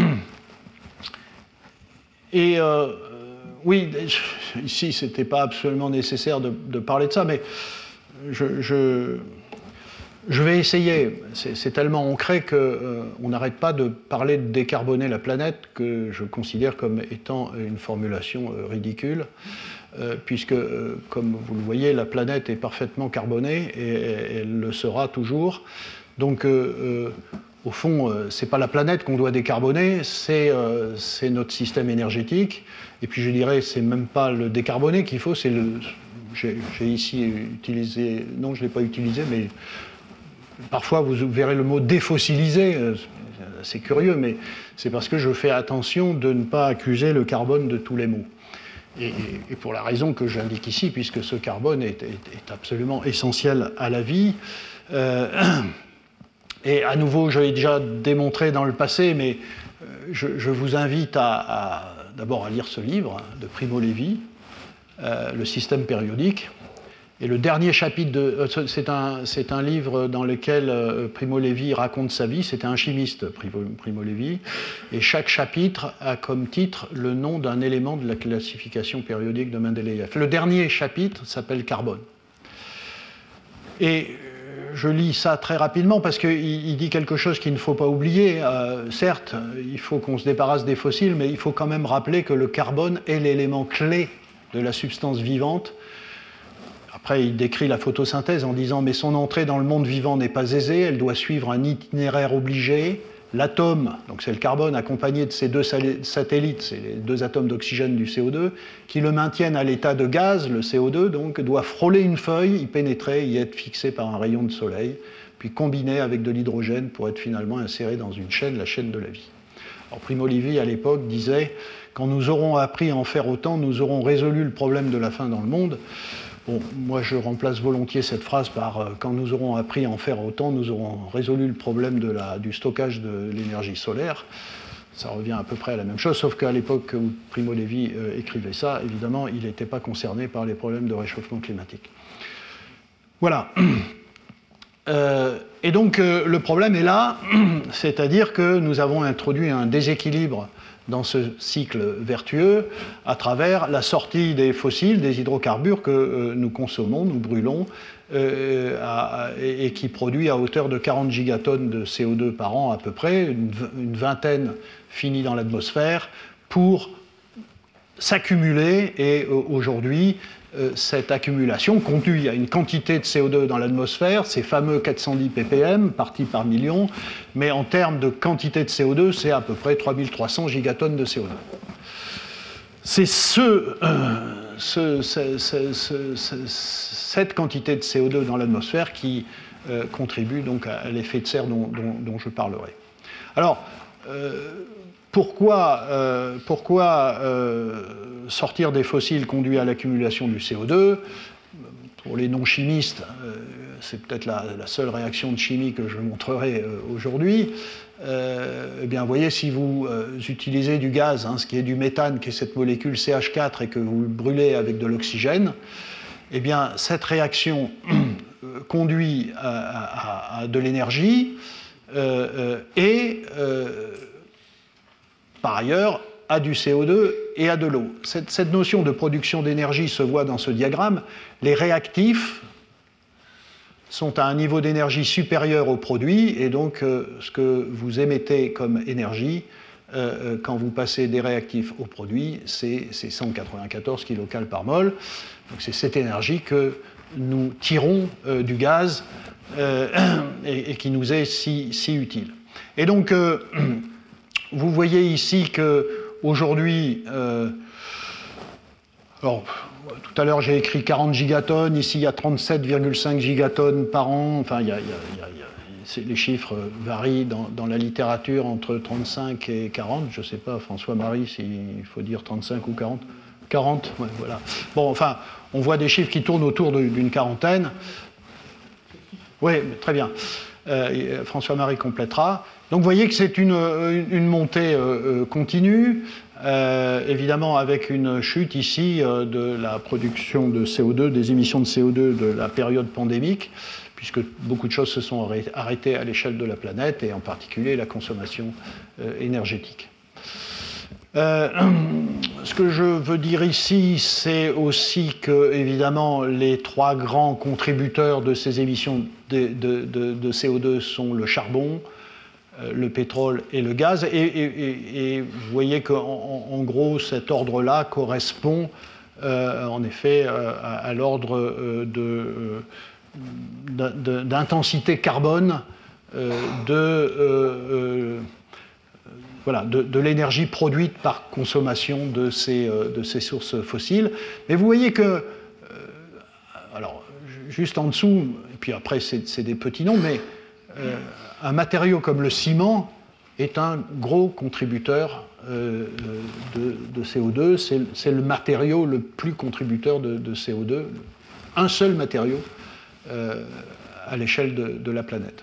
et euh, oui, ici, ce n'était pas absolument nécessaire de, de parler de ça, mais je, je, je vais essayer. C'est tellement ancré qu'on euh, n'arrête pas de parler de décarboner la planète que je considère comme étant une formulation euh, ridicule. Euh, puisque, euh, comme vous le voyez, la planète est parfaitement carbonée et, et elle le sera toujours. Donc, euh, euh, au fond, euh, ce n'est pas la planète qu'on doit décarboner, c'est euh, notre système énergétique. Et puis, je dirais, ce n'est même pas le décarboner qu'il faut, c'est le... J'ai ici utilisé... Non, je ne l'ai pas utilisé, mais parfois, vous verrez le mot défossiliser. C'est curieux, mais c'est parce que je fais attention de ne pas accuser le carbone de tous les maux. Et, et pour la raison que j'indique ici, puisque ce carbone est, est, est absolument essentiel à la vie. Euh, et à nouveau, je l'ai déjà démontré dans le passé, mais je, je vous invite à, à d'abord à lire ce livre de Primo Levi, euh, Le système périodique. Et le dernier chapitre, de, c'est un, c'est un livre dans lequel euh, Primo Levi raconte sa vie. C'était un chimiste, Primo, Primo Levi. Et chaque chapitre a comme titre le nom d'un élément de la classification périodique de Mendeleïev. Le dernier chapitre s'appelle Carbone. Et je lis ça très rapidement parce qu'il il dit quelque chose qu'il ne faut pas oublier. Euh, certes, il faut qu'on se débarrasse des fossiles, mais il faut quand même rappeler que le carbone est l'élément clé de la substance vivante. Après, il décrit la photosynthèse en disant « mais son entrée dans le monde vivant n'est pas aisée, elle doit suivre un itinéraire obligé. L'atome, donc c'est le carbone, accompagné de ces deux satellites, c'est les deux atomes d'oxygène du C O deux, qui le maintiennent à l'état de gaz, le C O deux, donc, doit frôler une feuille, y pénétrer, y être fixé par un rayon de soleil, puis combiné avec de l'hydrogène pour être finalement inséré dans une chaîne, la chaîne de la vie. » Alors Primo Levi, à l'époque, disait « quand nous aurons appris à en faire autant, nous aurons résolu le problème de la faim dans le monde ». Bon, moi, je remplace volontiers cette phrase par euh, « quand nous aurons appris à en faire autant, nous aurons résolu le problème de la, du stockage de l'énergie solaire ». Ça revient à peu près à la même chose, sauf qu'à l'époque où Primo Levi euh, écrivait ça, évidemment, il n'était pas concerné par les problèmes de réchauffement climatique. Voilà. Euh, et donc, euh, le problème est là, c'est-à-dire que nous avons introduit un déséquilibre dans ce cycle vertueux à travers la sortie des fossiles, des hydrocarbures que euh, nous consommons, nous brûlons, euh, à, et, et qui produit à hauteur de quarante gigatonnes de C O deux par an à peu près, une, une vingtaine finit dans l'atmosphère, pour s'accumuler. Et euh, aujourd'hui, euh, cette accumulation conduit à une quantité de C O deux dans l'atmosphère, ces fameux quatre cent dix ppm, parties par million, mais en termes de quantité de C O deux, c'est à peu près trois mille trois cents gigatonnes de C O deux. C'est ce, euh, ce, ce, ce, ce, ce, cette quantité de C O deux dans l'atmosphère qui euh, contribue donc à l'effet de serre dont, dont, dont je parlerai. Alors, euh, pourquoi, euh, pourquoi euh, sortir des fossiles conduit à l'accumulation du C O deux? Pour les non-chimistes, euh, c'est peut-être la, la seule réaction de chimie que je montrerai euh, aujourd'hui. Euh, eh bien, vous voyez, si vous euh, utilisez du gaz, hein, ce qui est du méthane, qui est cette molécule C H quatre, et que vous le brûlez avec de l'oxygène, eh bien, cette réaction euh, conduit à, à, à de l'énergie euh, euh, et, euh, par ailleurs, à du C O deux et à de l'eau. Cette, cette notion de production d'énergie se voit dans ce diagramme. Les réactifs sont à un niveau d'énergie supérieur au produit, et donc euh, ce que vous émettez comme énergie euh, quand vous passez des réactifs au produit, c'est cent quatre-vingt-quatorze kilocals par mol. Donc c'est cette énergie que nous tirons euh, du gaz euh, et, et qui nous est si, si utile. Et donc, euh, vous voyez ici qu'aujourd'hui, euh, alors, tout à l'heure j'ai écrit quarante gigatonnes, ici il y a trente-sept virgule cinq gigatonnes par an, enfin il y a, il y a, il y a, il y a les chiffres varient dans, dans la littérature entre trente-cinq et quarante, je ne sais pas François-Marie s'il faut dire trente-cinq ou quarante. quarante, ouais, voilà. Bon, enfin, on voit des chiffres qui tournent autour d'une quarantaine. Oui, très bien. Euh, François-Marie complétera. Donc vous voyez que c'est une, une, une montée euh, continue, euh, évidemment avec une chute ici euh, de la production de C O deux, des émissions de C O deux de la période pandémique, puisque beaucoup de choses se sont arrêtées à l'échelle de la planète, et en particulier la consommation euh, énergétique. Euh, ce que je veux dire ici, c'est aussi que, évidemment, les trois grands contributeurs de ces émissions de, de, de, de C O deux sont le charbon, euh, le pétrole et le gaz. Et, et, et vous voyez qu'en en gros, cet ordre-là correspond, euh, en effet, euh, à, à l'ordre euh, de, euh, d'intensité carbone euh, de... Euh, Voilà, de, de l'énergie produite par consommation de ces, euh, de ces sources fossiles. Mais vous voyez que, euh, alors, juste en dessous, et puis après c'est des petits noms, mais euh, un matériau comme le ciment est un gros contributeur euh, de, de C O deux. C'est le matériau le plus contributeur de, de C O deux, un seul matériau euh, à l'échelle de, de la planète.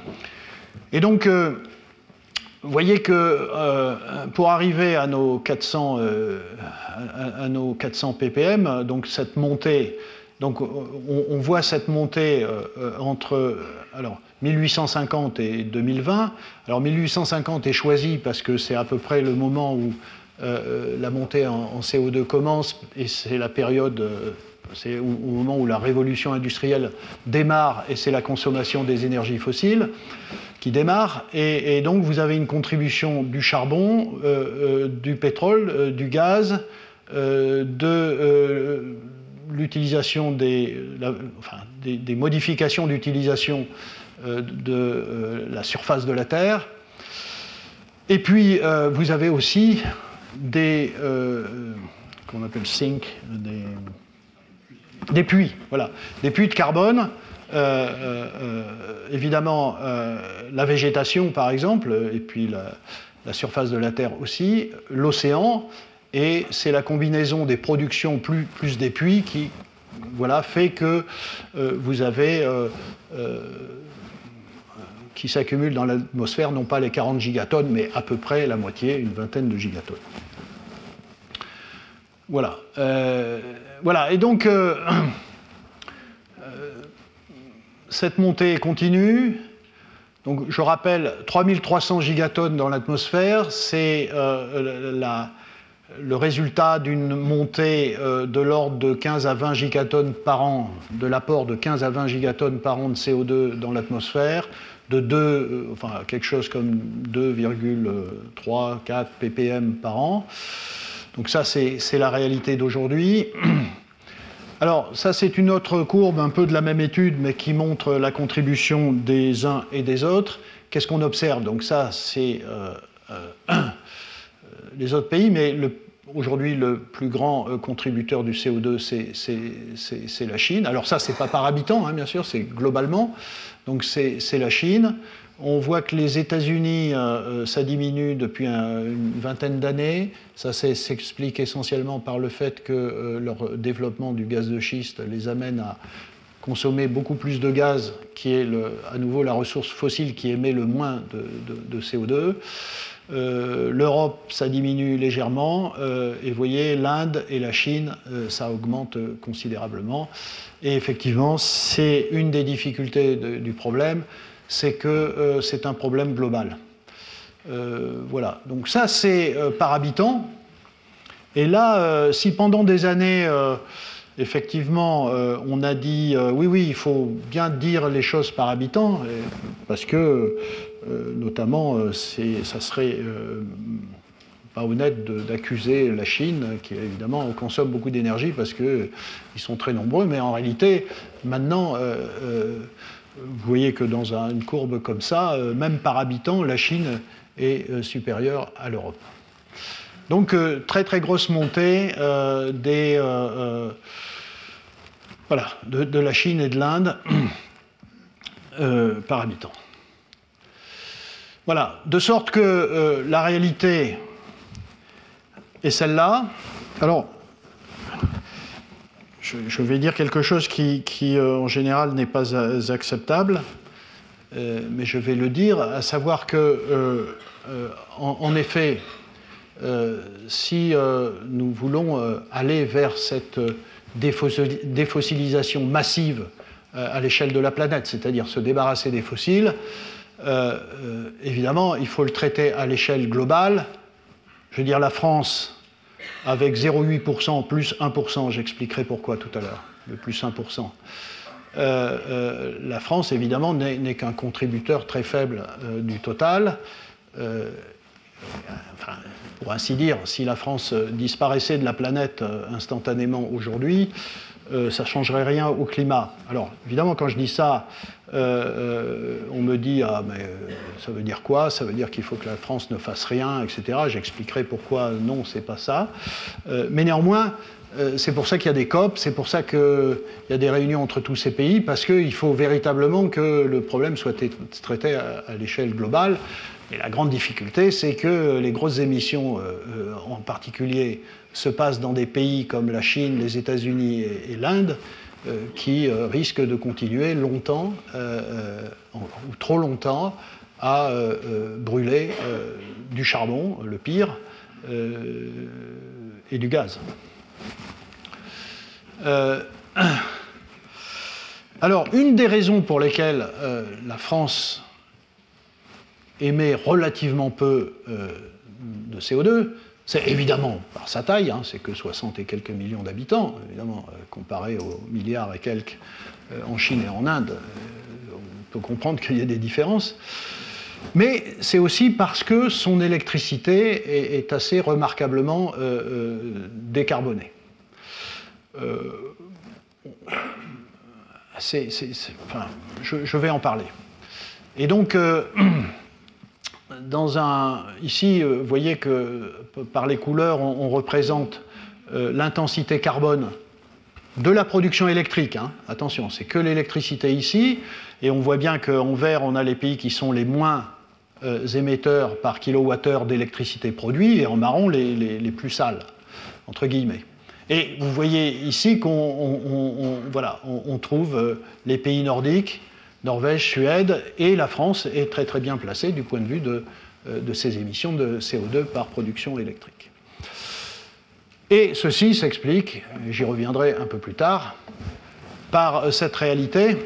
Et donc, euh, vous voyez que euh, pour arriver à nos quatre cents, euh, à, à nos quatre cents ppm, donc cette montée, donc on, on voit cette montée euh, entre alors, mille huit cent cinquante et deux mille vingt. Alors mille huit cent cinquante est choisi parce que c'est à peu près le moment où euh, la montée en, en C O deux commence, et c'est la période, euh, c'est au, au moment où la révolution industrielle démarre, et c'est la consommation des énergies fossiles qui démarre, et, et donc vous avez une contribution du charbon, euh, euh, du pétrole, euh, du gaz, euh, de euh, l'utilisation des, la, enfin, des, des modifications d'utilisation euh, de euh, la surface de la Terre, et puis euh, vous avez aussi des, euh, qu'on appelle sink, des, des puits, voilà, des puits de carbone. Euh, euh, évidemment, euh, la végétation, par exemple, et puis la, la surface de la Terre aussi, l'océan, et c'est la combinaison des productions plus, plus des puits qui, voilà, fait que euh, vous avez, euh, euh, qui s'accumulent dans l'atmosphère, non pas les quarante gigatonnes, mais à peu près la moitié, une vingtaine de gigatonnes. Voilà. Euh, voilà, et donc... Euh, cette montée continue. Donc, je rappelle, trois mille trois cents gigatonnes dans l'atmosphère, c'est euh, la, le résultat d'une montée euh, de l'ordre de quinze à vingt gigatonnes par an, de l'apport de quinze à vingt gigatonnes par an de C O deux dans l'atmosphère, de deux, euh, enfin, quelque chose comme deux virgule trois quatre ppm par an. Donc ça, c'est la réalité d'aujourd'hui. Alors, ça, c'est une autre courbe, un peu de la même étude, mais qui montre la contribution des uns et des autres. Qu'est-ce qu'on observe? Donc ça, c'est euh, euh, les autres pays, mais aujourd'hui, le plus grand euh, contributeur du C O deux, c'est la Chine. Alors ça, c'est pas par habitant, hein, bien sûr, c'est globalement. Donc c'est la Chine. On voit que les États-Unis, euh, ça diminue depuis un, une vingtaine d'années. Ça s'explique essentiellement par le fait que euh, leur développement du gaz de schiste les amène à consommer beaucoup plus de gaz, qui est le, à nouveau la ressource fossile qui émet le moins de, de, de C O deux. Euh, L'Europe, ça diminue légèrement. Euh, et vous voyez, l'Inde et la Chine, euh, ça augmente considérablement. Et effectivement, c'est une des difficultés de, du problème, c'est que euh, c'est un problème global. Euh, voilà, donc ça c'est euh, par habitant. Et là, euh, si pendant des années, euh, effectivement, euh, on a dit euh, oui, oui, il faut bien dire les choses par habitant, parce que, euh, notamment, euh, ça serait euh, pas honnête d'accuser la Chine, qui évidemment consomme beaucoup d'énergie parce qu'ils sont très nombreux, mais en réalité, maintenant, euh, euh, vous voyez que dans un, une courbe comme ça, euh, même par habitant, la Chine est euh, supérieure à l'Europe. Donc, euh, très très grosse montée euh, des, euh, euh, voilà, de, de la Chine et de l'Inde euh, par habitant. Voilà, de sorte que euh, la réalité est celle-là. Alors, je, je vais dire quelque chose qui, qui euh, en général, n'est pas acceptable, euh, mais je vais le dire, à savoir que, euh, euh, en, en effet, Euh, si euh, nous voulons euh, aller vers cette euh, défossilisation massive euh, à l'échelle de la planète, c'est-à-dire se débarrasser des fossiles, euh, euh, évidemment, il faut le traiter à l'échelle globale. Je veux dire, la France, avec zéro virgule huit pour cent plus un pour cent, j'expliquerai pourquoi tout à l'heure, le plus un pour cent. Euh, euh, la France, évidemment, n'est qu'un contributeur très faible euh, du total. Euh, Enfin, pour ainsi dire, si la France disparaissait de la planète instantanément aujourd'hui, euh, ça ne changerait rien au climat. Alors, évidemment, quand je dis ça, euh, euh, on me dit « Ah, mais euh, ça veut dire quoi? Ça veut dire qu'il faut que la France ne fasse rien, et cetera » J'expliquerai pourquoi non, c'est pas ça. Euh, mais néanmoins, euh, c'est pour ça qu'il y a des COP, c'est pour ça qu'il y a des réunions entre tous ces pays, parce qu'il faut véritablement que le problème soit traité à, à l'échelle globale. Et la grande difficulté, c'est que les grosses émissions, euh, en particulier, se passent dans des pays comme la Chine, les États-Unis et, et l'Inde, euh, qui euh, risquent de continuer longtemps, euh, ou trop longtemps, à euh, euh, brûler euh, du charbon, le pire, euh, et du gaz. Euh, alors, une des raisons pour lesquelles euh, la France émet relativement peu euh, de C O deux, c'est évidemment par sa taille, hein, c'est que soixante et quelques millions d'habitants, évidemment, euh, comparé aux milliards et quelques euh, en Chine et en Inde, euh, on peut comprendre qu'il y ait des différences, mais c'est aussi parce que son électricité est, est assez remarquablement euh, euh, décarbonée. Euh, c'est, c'est, c'est, enfin, je, je vais en parler. Et donc, euh, dans un, ici, vous voyez que par les couleurs, on, on représente euh, l'intensité carbone de la production électrique. Hein. Attention, c'est que l'électricité ici, et on voit bien qu'en vert, on a les pays qui sont les moins euh, émetteurs par kilowattheure d'électricité produite, et en marron, les, les, les plus sales, entre guillemets. Et vous voyez ici qu'on on, on, voilà, on, on trouve euh, les pays nordiques, Norvège, Suède, et la France est très très bien placée du point de vue de, de ses émissions de C O deux par production électrique. Et ceci s'explique, j'y reviendrai un peu plus tard, par cette réalité,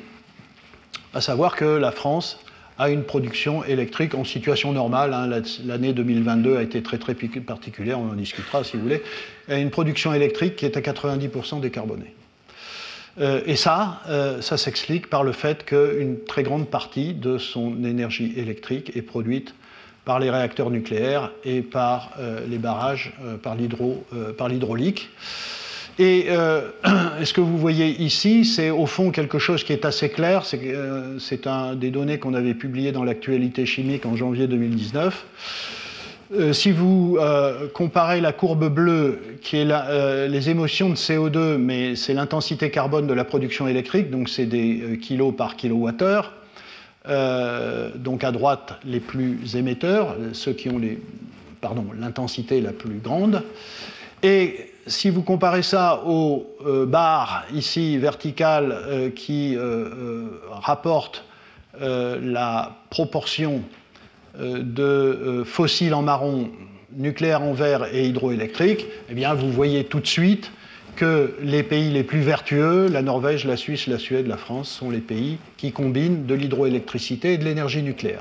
à savoir que la France a une production électrique en situation normale, hein, l'année deux mille vingt-deux a été très très particulière, on en discutera si vous voulez, a une production électrique qui est à quatre-vingt-dix pour cent décarbonée. Euh, et ça, euh, ça s'explique par le fait qu'une très grande partie de son énergie électrique est produite par les réacteurs nucléaires et par euh, les barrages, euh, par l'hydro, euh, par l'hydraulique. Et euh, ce que vous voyez ici, c'est au fond quelque chose qui est assez clair, c'est euh, un des données qu'on avait publiées dans l'actualité chimique en janvier deux mille dix-neuf. Euh, si vous euh, comparez la courbe bleue, qui est la, euh, les émissions de C O deux, mais c'est l'intensité carbone de la production électrique, donc c'est des euh, kilos par kilowattheure, euh, donc à droite les plus émetteurs, ceux qui ont les, pardon, l'intensité la plus grande, et si vous comparez ça aux euh, barres ici verticales euh, qui euh, euh, rapportent euh, la proportion de euh, fossiles en marron, nucléaire en vert et hydroélectrique, eh bien vous voyez tout de suite que les pays les plus vertueux, la Norvège, la Suisse, la Suède, la France, sont les pays qui combinent de l'hydroélectricité et de l'énergie nucléaire.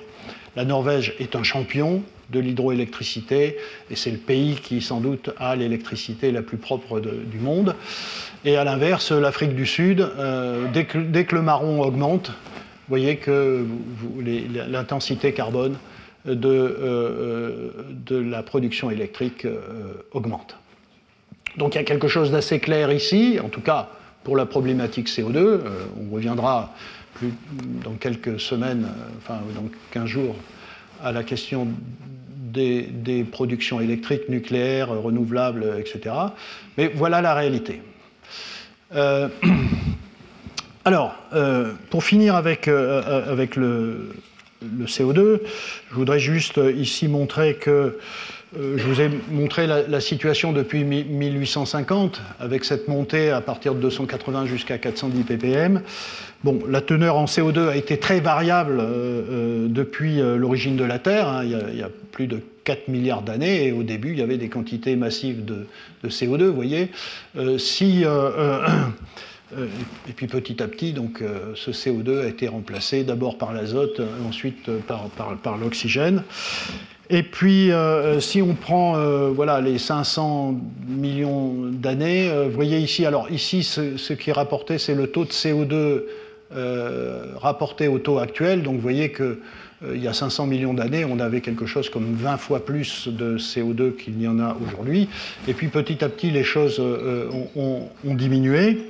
La Norvège est un champion de l'hydroélectricité, et c'est le pays qui, sans doute, a l'électricité la plus propre de, du monde. Et à l'inverse, l'Afrique du Sud, euh, dès, que, dès que le marron augmente, vous voyez que l'intensité carbone de, euh, de la production électrique euh, augmente. Donc il y a quelque chose d'assez clair ici, en tout cas pour la problématique C O deux. Euh, on reviendra plus dans quelques semaines, euh, enfin dans quinze jours, à la question des, des productions électriques, nucléaires, renouvelables, et cetera. Mais voilà la réalité. Euh, alors, euh, pour finir avec, euh, avec le, le C O deux, je voudrais juste ici montrer que euh, je vous ai montré la, la situation depuis mille huit cent cinquante, avec cette montée à partir de deux cent quatre-vingts jusqu'à quatre cent dix ppm. Bon, la teneur en C O deux a été très variable euh, euh, depuis euh, l'origine de la Terre, hein. il, y a, il y a plus de quatre milliards d'années, et au début, il y avait des quantités massives de, de C O deux, vous voyez. Euh, si, euh, euh, euh, et puis petit à petit, donc, euh, ce C O deux a été remplacé d'abord par l'azote, ensuite par, par, par l'oxygène. Et puis, euh, si on prend euh, voilà, les cinq cents millions d'années, euh, vous voyez ici, alors ici, ce, ce qui est rapporté, c'est le taux de C O deux euh, rapporté au taux actuel. Donc, vous voyez qu'il euh, y a cinq cents millions d'années, on avait quelque chose comme vingt fois plus de C O deux qu'il n'y en a aujourd'hui. Et puis, petit à petit, les choses euh, ont, ont, ont diminué.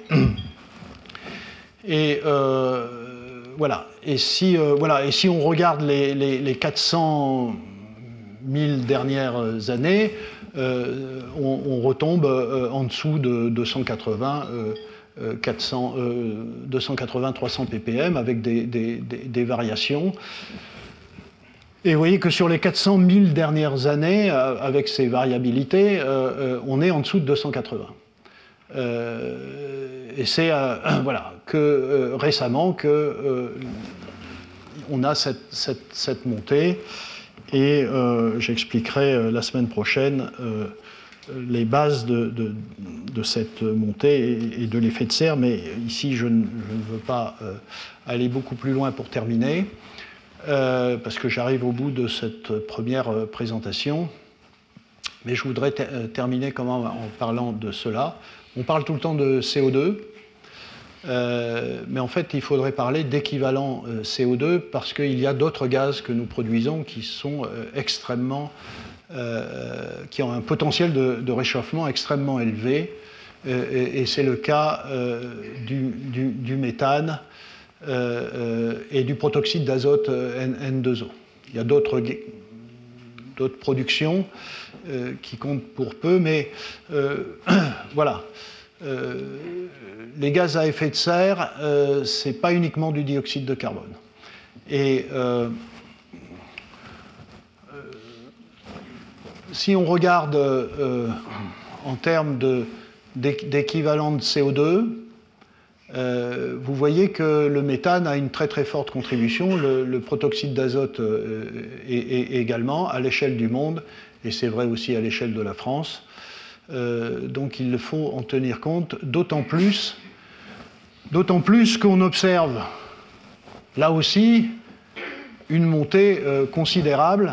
Et... Euh, voilà. Et, si, euh, voilà. Et si on regarde les, les, les quatre cent mille dernières années, euh, on, on retombe euh, en dessous de deux cent quatre-vingts, euh, quatre cents, euh, deux cent quatre-vingts, trois cents ppm avec des, des, des, des variations. Et vous voyez que sur les quatre cent mille dernières années, euh, avec ces variabilités, euh, euh, on est en dessous de deux cent quatre-vingts. Euh, et c'est euh, voilà, que euh, récemment qu'on euh, a cette, cette, cette montée. Et euh, j'expliquerai euh, la semaine prochaine euh, les bases de, de, de cette montée et, et de l'effet de serre, mais ici je ne, je ne veux pas euh, aller beaucoup plus loin pour terminer, euh, parce que j'arrive au bout de cette première euh, présentation. Mais je voudrais ter terminer comment, en parlant de cela. On parle tout le temps de C O deux. Euh, mais en fait, il faudrait parler d'équivalent euh, C O deux parce qu'il y a d'autres gaz que nous produisons qui sont euh, extrêmement, euh, qui ont un potentiel de, de réchauffement extrêmement élevé, euh, et, et c'est le cas euh, du, du, du méthane euh, euh, et du protoxyde d'azote N deux O. Il y a d'autres d'autres productions euh, qui comptent pour peu, mais euh, voilà. Euh, les gaz à effet de serre, euh, ce n'est pas uniquement du dioxyde de carbone. Et euh, euh, si on regarde euh, en termes d'équivalent de, de C O deux, euh, vous voyez que le méthane a une très très forte contribution, le, le protoxyde d'azote euh, également, à l'échelle du monde, et c'est vrai aussi à l'échelle de la France. Euh, donc il faut en tenir compte, d'autant plus, d'autant plus qu'on observe là aussi une montée euh, considérable,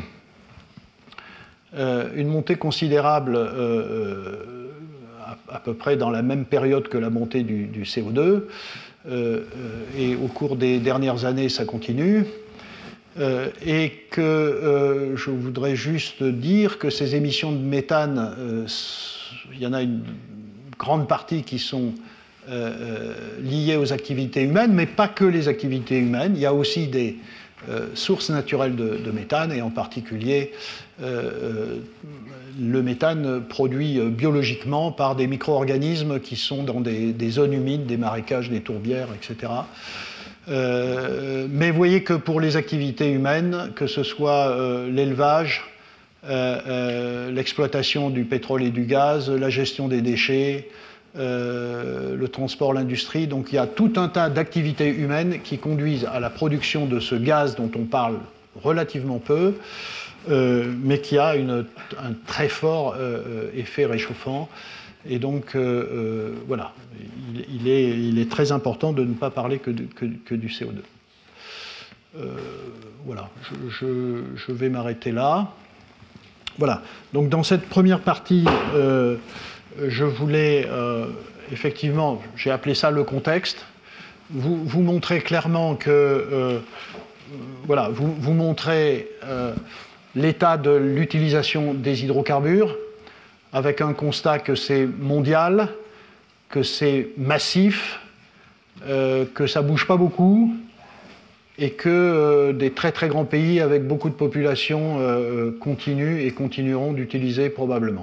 euh, une montée considérable euh, à, à peu près dans la même période que la montée du, du C O deux, euh, et au cours des dernières années ça continue. Euh, et que euh, je voudrais juste dire que ces émissions de méthane, euh, il y en a une grande partie qui sont euh, liées aux activités humaines, mais pas que les activités humaines. Il y a aussi des euh, sources naturelles de, de méthane, et en particulier euh, le méthane produit biologiquement par des micro-organismes qui sont dans des, des zones humides, des marécages, des tourbières, et cetera. Euh, mais vous voyez que pour les activités humaines, que ce soit euh, l'élevage, euh, euh, l'exploitation du pétrole et du gaz, la gestion des déchets, euh, le transport, l'industrie, donc il y a tout un tas d'activités humaines qui conduisent à la production de ce gaz dont on parle relativement peu, euh, mais qui a une, un très fort euh, effet réchauffant. Et donc, euh, euh, voilà, il, il, est, il est très important de ne pas parler que, de, que, que du C O deux. euh, voilà, je, je, je vais m'arrêter là. Voilà, donc dans cette première partie, euh, je voulais, euh, effectivement, j'ai appelé ça le contexte, vous, vous montrer clairement que, euh, voilà, vous, vous montrez euh, l'état de l'utilisation des hydrocarbures, avec un constat que c'est mondial, que c'est massif, euh, que ça ne bouge pas beaucoup, et que euh, des très très grands pays avec beaucoup de population euh, continuent et continueront d'utiliser probablement.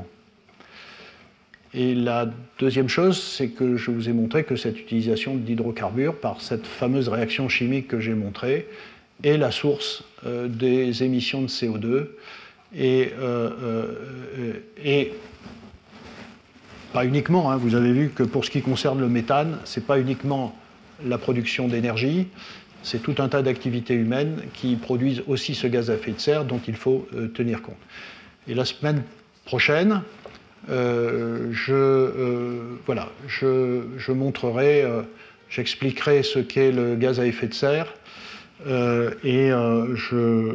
Et la deuxième chose, c'est que je vous ai montré que cette utilisation d'hydrocarbures, par cette fameuse réaction chimique que j'ai montrée, est la source euh, des émissions de C O deux, et, euh, euh, et pas uniquement, hein, vous avez vu que pour ce qui concerne le méthane, ce n'est pas uniquement la production d'énergie, c'est tout un tas d'activités humaines qui produisent aussi ce gaz à effet de serre dont il faut euh, tenir compte. Et la semaine prochaine, euh, je, euh, voilà, je, je montrerai, euh, j'expliquerai ce qu'est le gaz à effet de serre, euh, et euh, je, euh,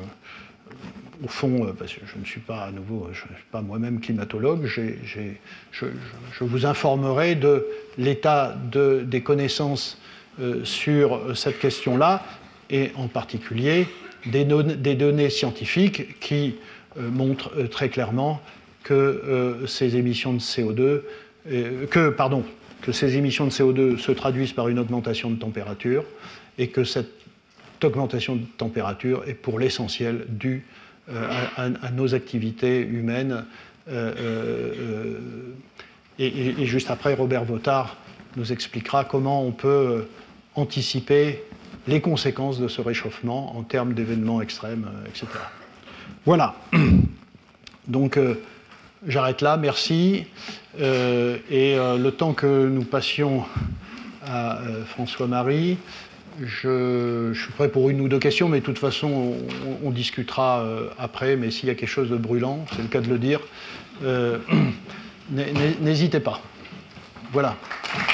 au fond, parce que je ne suis pas à nouveau, je ne suis pas moi-même climatologue, j'ai, j'ai, je, je vous informerai de l'état de, des connaissances Euh, sur cette question-là, et en particulier des, non des données scientifiques qui euh, montrent euh, très clairement que euh, ces émissions de C O deux, euh, que, pardon, que ces émissions de C O deux se traduisent par une augmentation de température, et que cette augmentation de température est pour l'essentiel due euh, à, à, à nos activités humaines. Euh, euh, et, et, et juste après, Robert Votard nous expliquera comment on peut anticiper les conséquences de ce réchauffement en termes d'événements extrêmes, et cetera. Voilà. Donc, euh, j'arrête là, merci. Euh, et euh, le temps que nous passions à euh, François-Marie, je, je suis prêt pour une ou deux questions, mais de toute façon, on, on discutera euh, après. Mais s'il y a quelque chose de brûlant, c'est le cas de le dire, euh, n'hésitez pas. Voilà.